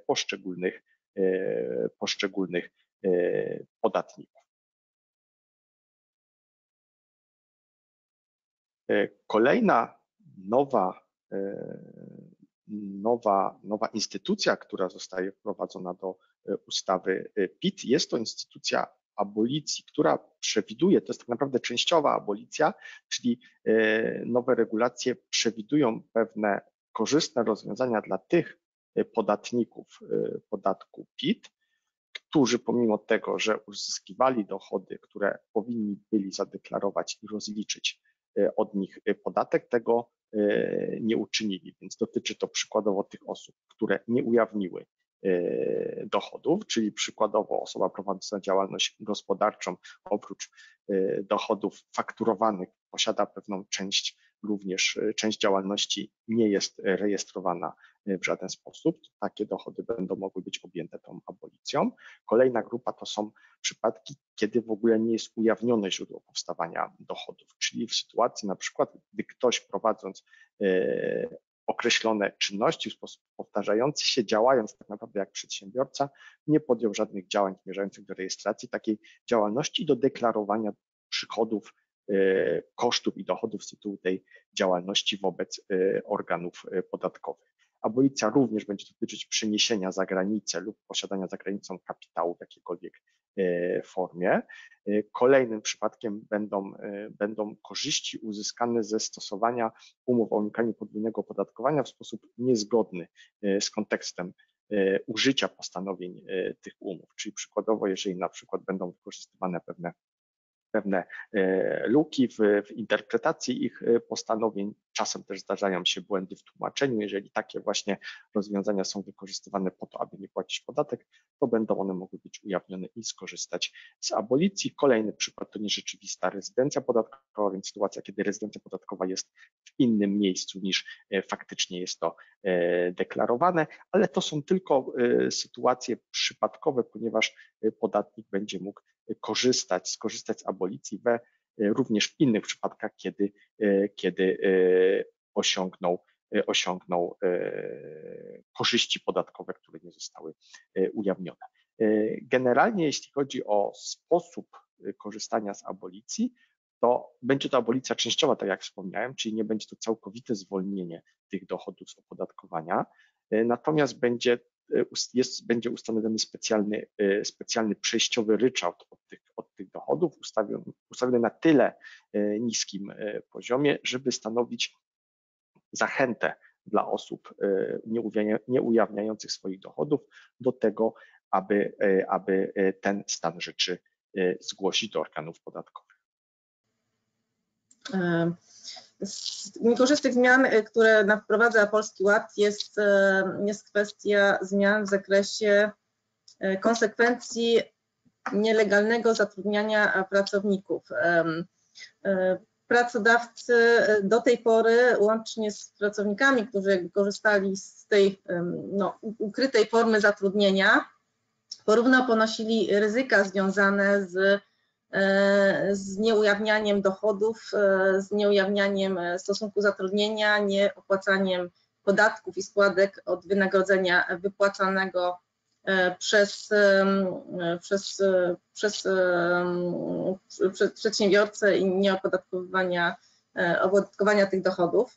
poszczególnych podatników. Kolejna nowa instytucja, która zostaje wprowadzona do ustawy PIT, jest to instytucja abolicji, która przewiduje, to jest tak naprawdę częściowa abolicja, czyli nowe regulacje przewidują pewne korzystne rozwiązania dla tych podatników podatku PIT, którzy pomimo tego, że uzyskiwali dochody, które powinni byli zadeklarować i rozliczyć od nich podatek, tego nie uczynili, więc dotyczy to przykładowo tych osób, które nie ujawniły dochodów, czyli przykładowo osoba prowadząca działalność gospodarczą oprócz dochodów fakturowanych posiada pewną część działalności nie jest rejestrowana w żaden sposób. Takie dochody będą mogły być objęte tą abolicją. Kolejna grupa to są przypadki, kiedy w ogóle nie jest ujawnione źródło powstawania dochodów, czyli w sytuacji na przykład, gdy ktoś prowadząc określone czynności w sposób powtarzający się, działając tak naprawdę jak przedsiębiorca, nie podjął żadnych działań zmierzających do rejestracji takiej działalności i do deklarowania przychodów, kosztów i dochodów z tytułu tej działalności wobec organów podatkowych. Abolicja również będzie dotyczyć przeniesienia za granicę lub posiadania za granicą kapitału w jakiejkolwiek formie. Kolejnym przypadkiem będą korzyści uzyskane ze stosowania umów o unikaniu podwójnego opodatkowania w sposób niezgodny z kontekstem użycia postanowień tych umów, czyli przykładowo, jeżeli na przykład będą wykorzystywane pewne luki w interpretacji ich postanowień, czasem też zdarzają się błędy w tłumaczeniu. Jeżeli takie właśnie rozwiązania są wykorzystywane po to, aby nie płacić podatek, to będą one mogły być ujawnione i skorzystać z abolicji. Kolejny przykład to nierzeczywista rezydencja podatkowa, więc sytuacja, kiedy rezydencja podatkowa jest w innym miejscu niż faktycznie jest to deklarowane, ale to są tylko sytuacje przypadkowe, ponieważ podatnik będzie mógł skorzystać z abolicji również w innych przypadkach, kiedy osiągnął korzyści podatkowe, które nie zostały ujawnione. Generalnie jeśli chodzi o sposób korzystania z abolicji, to będzie to abolicja częściowa, tak jak wspomniałem, czyli nie będzie to całkowite zwolnienie tych dochodów z opodatkowania, natomiast będzie ustanowiony specjalny przejściowy ryczałt od tych dochodów, ustawiony na tyle niskim poziomie, żeby stanowić zachętę dla osób nie ujawniających swoich dochodów do tego, aby ten stan rzeczy zgłosić do organów podatkowych. Z niekorzystnych zmian, które wprowadza Polski Ład, jest kwestia zmian w zakresie konsekwencji nielegalnego zatrudniania pracowników. Pracodawcy do tej pory, łącznie z pracownikami, którzy korzystali z tej ukrytej formy zatrudnienia, porówno ponosili ryzyka związane z nieujawnianiem dochodów, z nieujawnianiem stosunku zatrudnienia, nieopłacaniem podatków i składek od wynagrodzenia wypłacanego przez przedsiębiorcę i nieopodatkowania tych dochodów.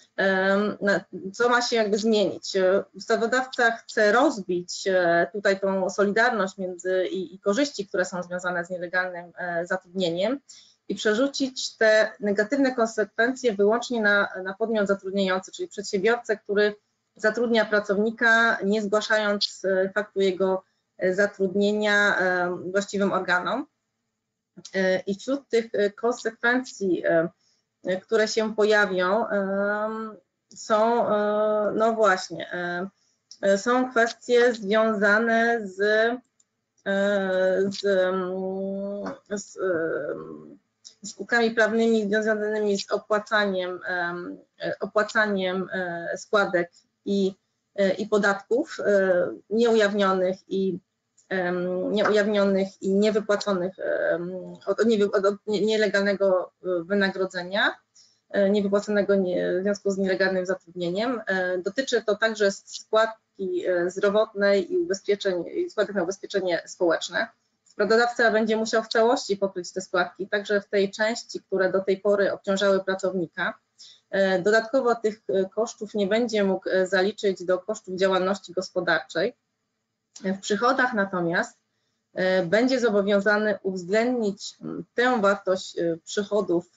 Co ma się zmienić? Ustawodawca chce rozbić tutaj tą solidarność i korzyści, które są związane z nielegalnym zatrudnieniem i przerzucić te negatywne konsekwencje wyłącznie na podmiot zatrudniający, czyli przedsiębiorcę, który zatrudnia pracownika, nie zgłaszając faktu jego zatrudnienia właściwym organom. I wśród tych konsekwencji, które się pojawią, są kwestie związane z skutkami prawnymi związanymi z opłacaniem składek i podatków nieujawnionych i niewypłaconych od nielegalnego wynagrodzenia, niewypłaconego w związku z nielegalnym zatrudnieniem. Dotyczy to także składki zdrowotnej i składek na ubezpieczenie społeczne. Pracodawca będzie musiał w całości pokryć te składki, także w tej części, które do tej pory obciążały pracownika. Dodatkowo tych kosztów nie będzie mógł zaliczyć do kosztów działalności gospodarczej. W przychodach natomiast będzie zobowiązany uwzględnić tę wartość przychodów,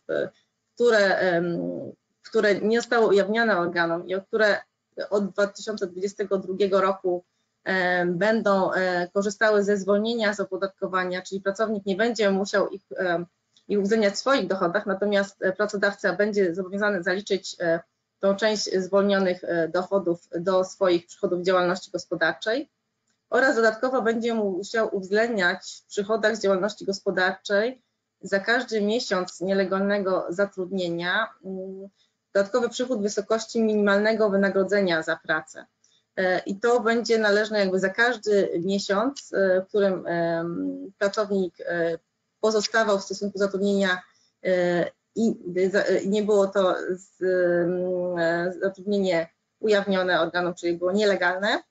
które nie zostały ujawnione organom i które od 2022 roku będą korzystały ze zwolnienia z opodatkowania, czyli pracownik nie będzie musiał ich uwzględniać w swoich dochodach, natomiast pracodawca będzie zobowiązany zaliczyć tą część zwolnionych dochodów do swoich przychodów działalności gospodarczej oraz dodatkowo będzie musiał uwzględniać w przychodach z działalności gospodarczej za każdy miesiąc nielegalnego zatrudnienia dodatkowy przychód w wysokości minimalnego wynagrodzenia za pracę. I to będzie należne za każdy miesiąc, w którym pracownik pozostawał w stosunku zatrudnienia i nie było to zatrudnienie ujawnione organom, czyli było nielegalne.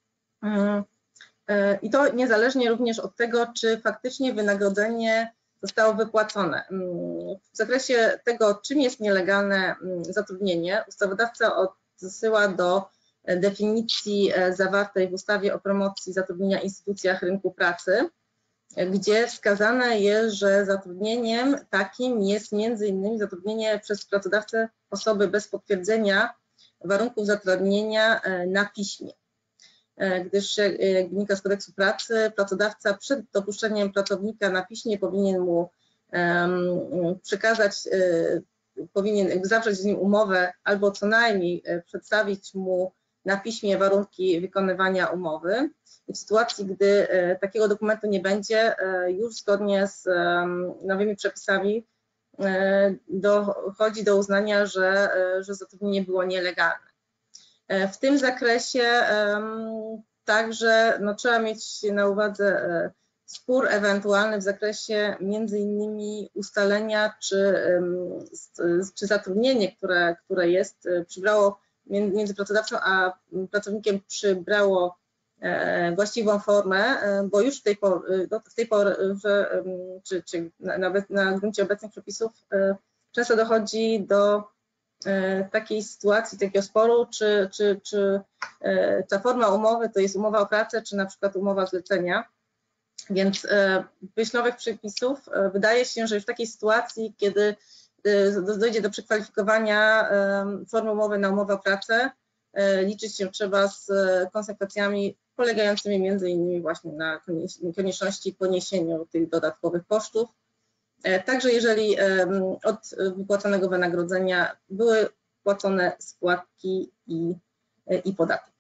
I to niezależnie również od tego, czy faktycznie wynagrodzenie zostało wypłacone. W zakresie tego, czym jest nielegalne zatrudnienie, ustawodawca odsyła do definicji zawartej w ustawie o promocji zatrudnienia w instytucjach rynku pracy, gdzie wskazane jest, że zatrudnieniem takim jest m.in. zatrudnienie przez pracodawcę osoby bez potwierdzenia warunków zatrudnienia na piśmie. Gdyż jak wynika z kodeksu pracy, pracodawca przed dopuszczeniem pracownika na piśmie powinien mu przekazać powinien jakby zawrzeć z nim umowę albo co najmniej przedstawić mu na piśmie warunki wykonywania umowy. W sytuacji, gdy takiego dokumentu nie będzie, już zgodnie z nowymi przepisami dochodzi do uznania, że zatrudnienie było nielegalne. W tym zakresie także trzeba mieć na uwadze spór ewentualny w zakresie między innymi ustalenia, czy zatrudnienie, które jest, przybrało między pracodawcą a pracownikiem przybrało właściwą formę, bo już w tej pory czy na gruncie obecnych przepisów często dochodzi do takiej sytuacji, takiego sporu, czy ta forma umowy to jest umowa o pracę, czy na przykład umowa zlecenia. Więc w myśl nowych przepisów wydaje się, że w takiej sytuacji, kiedy dojdzie do przekwalifikowania formy umowy na umowę o pracę, liczyć się trzeba z konsekwencjami polegającymi między innymi właśnie na konieczności poniesienia tych dodatkowych kosztów. Także jeżeli od wypłaconego wynagrodzenia były płacone składki i podatek.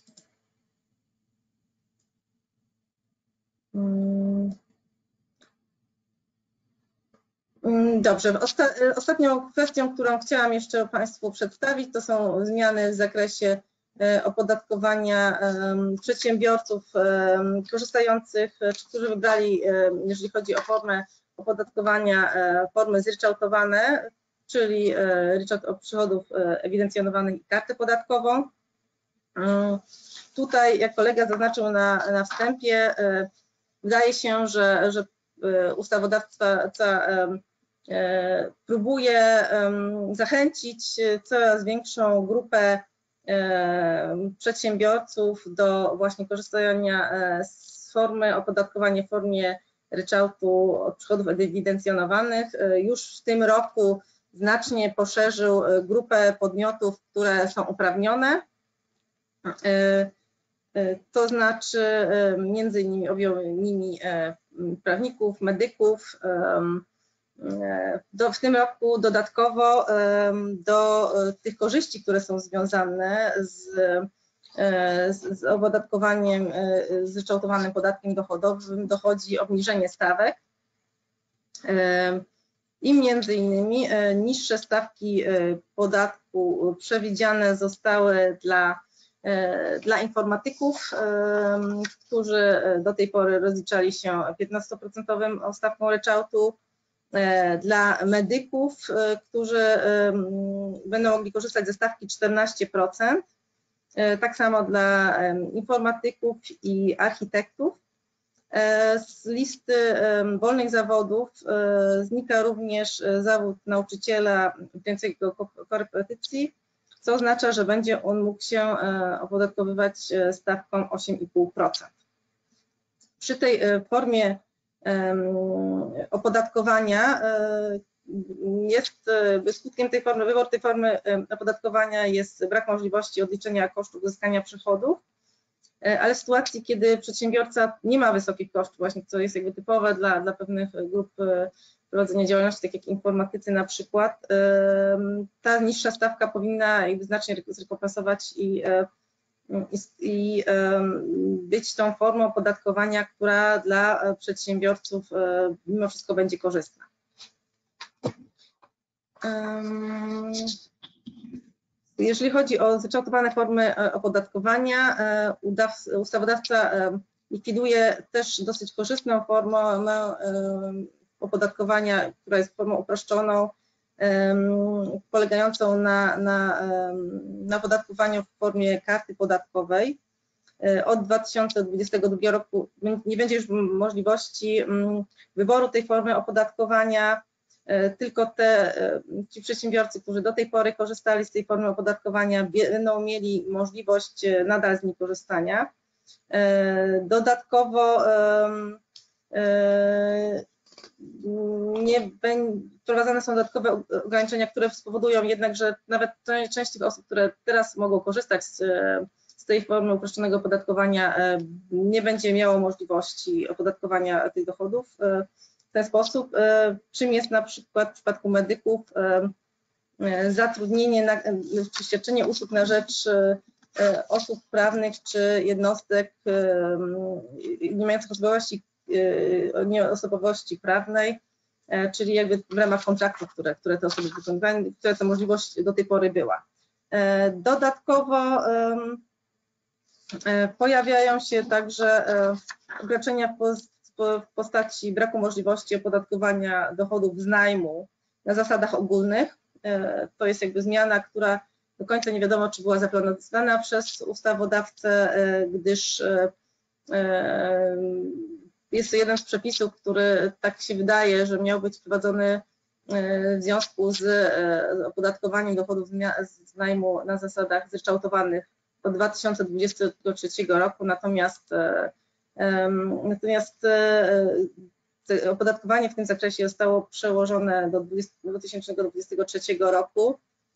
Dobrze, ostatnią kwestią, którą chciałam jeszcze Państwu przedstawić, to są zmiany w zakresie opodatkowania przedsiębiorców korzystających, którzy wybrali, jeżeli chodzi o formę opodatkowania, formy zryczałtowane, czyli ryczałt od przychodów ewidencjonowanych i kartę podatkową. Tutaj, jak kolega zaznaczył na wstępie, wydaje się, że ustawodawca próbuje zachęcić coraz większą grupę przedsiębiorców do właśnie korzystania z formy opodatkowania w formie ryczałtu od przychodów ewidencjonowanych. Już w tym roku znacznie poszerzył grupę podmiotów, które są uprawnione. To znaczy między innymi objął nimi prawników, medyków. W tym roku dodatkowo do tych korzyści, które są związane z opodatkowaniem, z zryczałtowanym podatkiem dochodowym, dochodzi obniżenie stawek i między innymi niższe stawki podatku przewidziane zostały dla informatyków, którzy do tej pory rozliczali się 15% stawką ryczałtu, dla medyków, którzy będą mogli korzystać ze stawki 14%, tak samo dla informatyków i architektów. Z listy wolnych zawodów znika również zawód nauczyciela uczącego korepetycji, co oznacza, że będzie on mógł się opodatkowywać stawką 8,5%. Przy tej formie opodatkowania jest skutkiem tej formy, wybór tej formy opodatkowania jest brak możliwości odliczenia kosztów uzyskania przychodów, ale w sytuacji, kiedy przedsiębiorca nie ma wysokich kosztów, właśnie co jest jakby typowe dla pewnych grup prowadzenia działalności, tak jak informatycy na przykład, ta niższa stawka powinna jakby znacznie zrekompensować i być tą formą opodatkowania, która dla przedsiębiorców mimo wszystko będzie korzystna. Jeżeli chodzi o zryczałtowane formy opodatkowania, ustawodawca likwiduje też dosyć korzystną formę opodatkowania, która jest formą uproszczoną, polegającą na opodatkowaniu w formie karty podatkowej. Od 2022 roku nie będzie już możliwości wyboru tej formy opodatkowania, tylko ci przedsiębiorcy, którzy do tej pory korzystali z tej formy opodatkowania, będą mieli możliwość nadal z niej korzystania. Dodatkowo wprowadzane są dodatkowe ograniczenia, które spowodują jednak, że nawet część tych osób, które teraz mogą korzystać z tej formy uproszczonego opodatkowania, nie będzie miało możliwości opodatkowania tych dochodów w ten sposób, czym jest na przykład w przypadku medyków zatrudnienie czy świadczenie usług na rzecz osób prawnych czy jednostek nie mających osobowości prawnej, czyli jakby w ramach kontraktów, które te osoby wykonywały, która ta możliwość do tej pory była. Dodatkowo pojawiają się także ograniczenia w postaci braku możliwości opodatkowania dochodów z najmu na zasadach ogólnych. To jest jakby zmiana, która do końca nie wiadomo, czy była zaplanowana przez ustawodawcę, gdyż jest to jeden z przepisów, który tak się wydaje, że miał być wprowadzony w związku z opodatkowaniem dochodów z najmu na zasadach zryczałtowanych od 2023 roku, natomiast opodatkowanie w tym zakresie zostało przełożone do 2023 roku.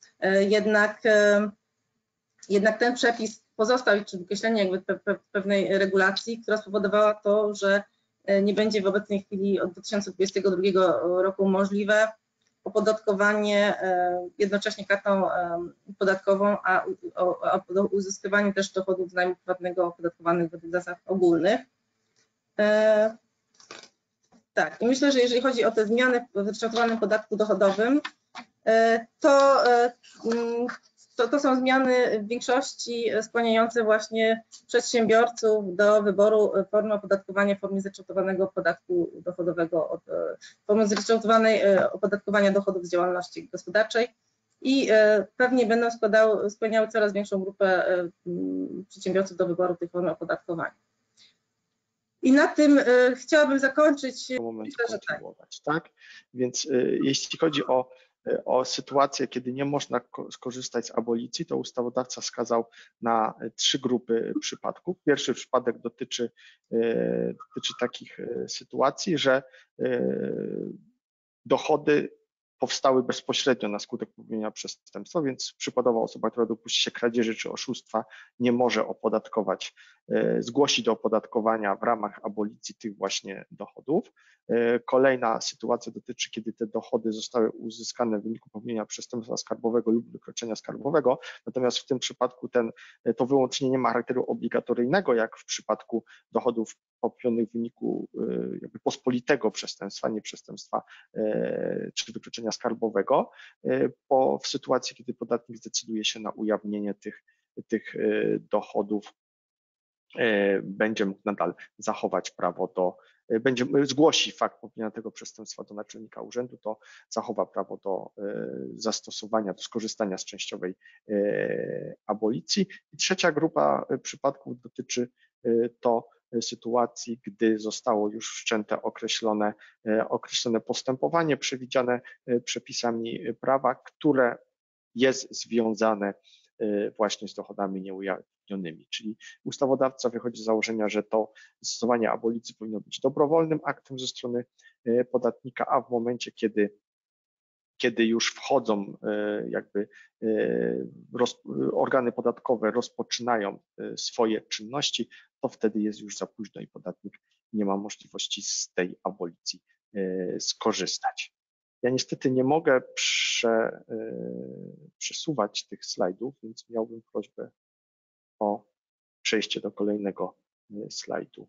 Jednak ten przepis pozostał, czy wykreślenie jakby pewnej regulacji, która spowodowała to, że nie będzie w obecnej chwili od 2022 roku możliwe opodatkowanie jednocześnie kartą podatkową, a uzyskiwanie też dochodów z najmu prywatnego opodatkowanych według zasad ogólnych. Tak, i myślę, że jeżeli chodzi o te zmiany w zryczałtowanym podatku dochodowym, to są zmiany w większości skłaniające właśnie przedsiębiorców do wyboru formy opodatkowania w formie zryczałtowanego podatku dochodowego, formy zryczałtowanej opodatkowania dochodów z działalności gospodarczej i pewnie będą skłaniały coraz większą grupę przedsiębiorców do wyboru tej formy opodatkowania. I na tym chciałabym zakończyć. Tak? Więc jeśli chodzi o sytuację, kiedy nie można skorzystać z abolicji, to ustawodawca wskazał na 3 grupy przypadków. Pierwszy przypadek dotyczy takich sytuacji, że dochody powstały bezpośrednio na skutek popełnienia przestępstwa, więc przykładowo osoba, która dopuści się kradzieży czy oszustwa, nie może zgłosić do opodatkowania w ramach abolicji tych właśnie dochodów. Kolejna sytuacja dotyczy, kiedy te dochody zostały uzyskane w wyniku popełnienia przestępstwa skarbowego lub wykroczenia skarbowego, natomiast w tym przypadku to wyłączenie nie ma charakteru obligatoryjnego, jak w przypadku dochodów popełnionych w wyniku jakby pospolitego przestępstwa, nie przestępstwa czy wykroczenia skarbowego, w sytuacji, kiedy podatnik zdecyduje się na ujawnienie tych dochodów, będzie mógł nadal zachować prawo zgłosi fakt popełnienia tego przestępstwa do naczelnika urzędu, to zachowa prawo do zastosowania, do skorzystania z częściowej abolicji. I trzecia grupa przypadków dotyczy sytuacji, gdy zostało już wszczęte określone postępowanie przewidziane przepisami prawa, które jest związane właśnie z dochodami nieujawnionymi. Czyli ustawodawca wychodzi z założenia, że to stosowanie abolicji powinno być dobrowolnym aktem ze strony podatnika, a w momencie, kiedy już wchodzą jakby organy podatkowe rozpoczynają swoje czynności, to wtedy jest już za późno i podatnik nie ma możliwości z tej abolicji skorzystać. Ja niestety nie mogę przesuwać tych slajdów, więc miałbym prośbę o przejście do kolejnego slajdu.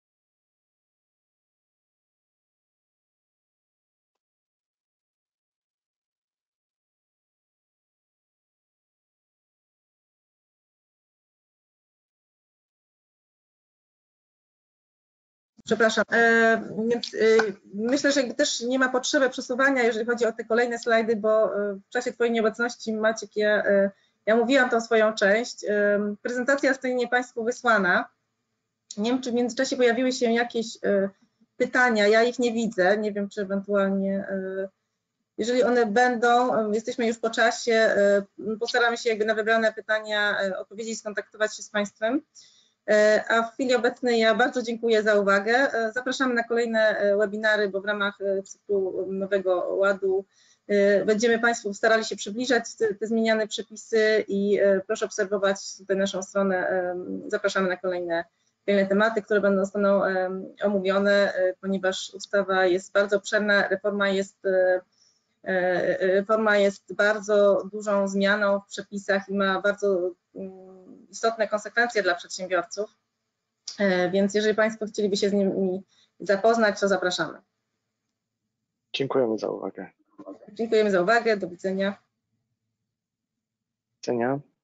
Przepraszam, więc myślę, że też nie ma potrzeby przesuwania, jeżeli chodzi o te kolejne slajdy, bo w czasie Twojej nieobecności, Maciek, ja mówiłam tą swoją część. Prezentacja zostanie Państwu wysłana. Nie wiem, czy w międzyczasie pojawiły się jakieś pytania, ja ich nie widzę, nie wiem, czy ewentualnie, jeżeli one będą, jesteśmy już po czasie, postaramy się jakby na wybrane pytania odpowiedzieć, skontaktować się z Państwem. A w chwili obecnej ja bardzo dziękuję za uwagę. Zapraszamy na kolejne webinary, bo w ramach cyklu Nowego Ładu będziemy Państwu starali się przybliżać te zmieniane przepisy i proszę obserwować tutaj naszą stronę. Zapraszamy na kolejne tematy, które zostaną omówione, ponieważ ustawa jest bardzo obszerna, reforma jest Reforma jest bardzo dużą zmianą w przepisach i ma bardzo istotne konsekwencje dla przedsiębiorców, więc jeżeli Państwo chcieliby się z nimi zapoznać, to zapraszamy. Dziękujemy za uwagę. Dziękujemy za uwagę, do widzenia. Do widzenia.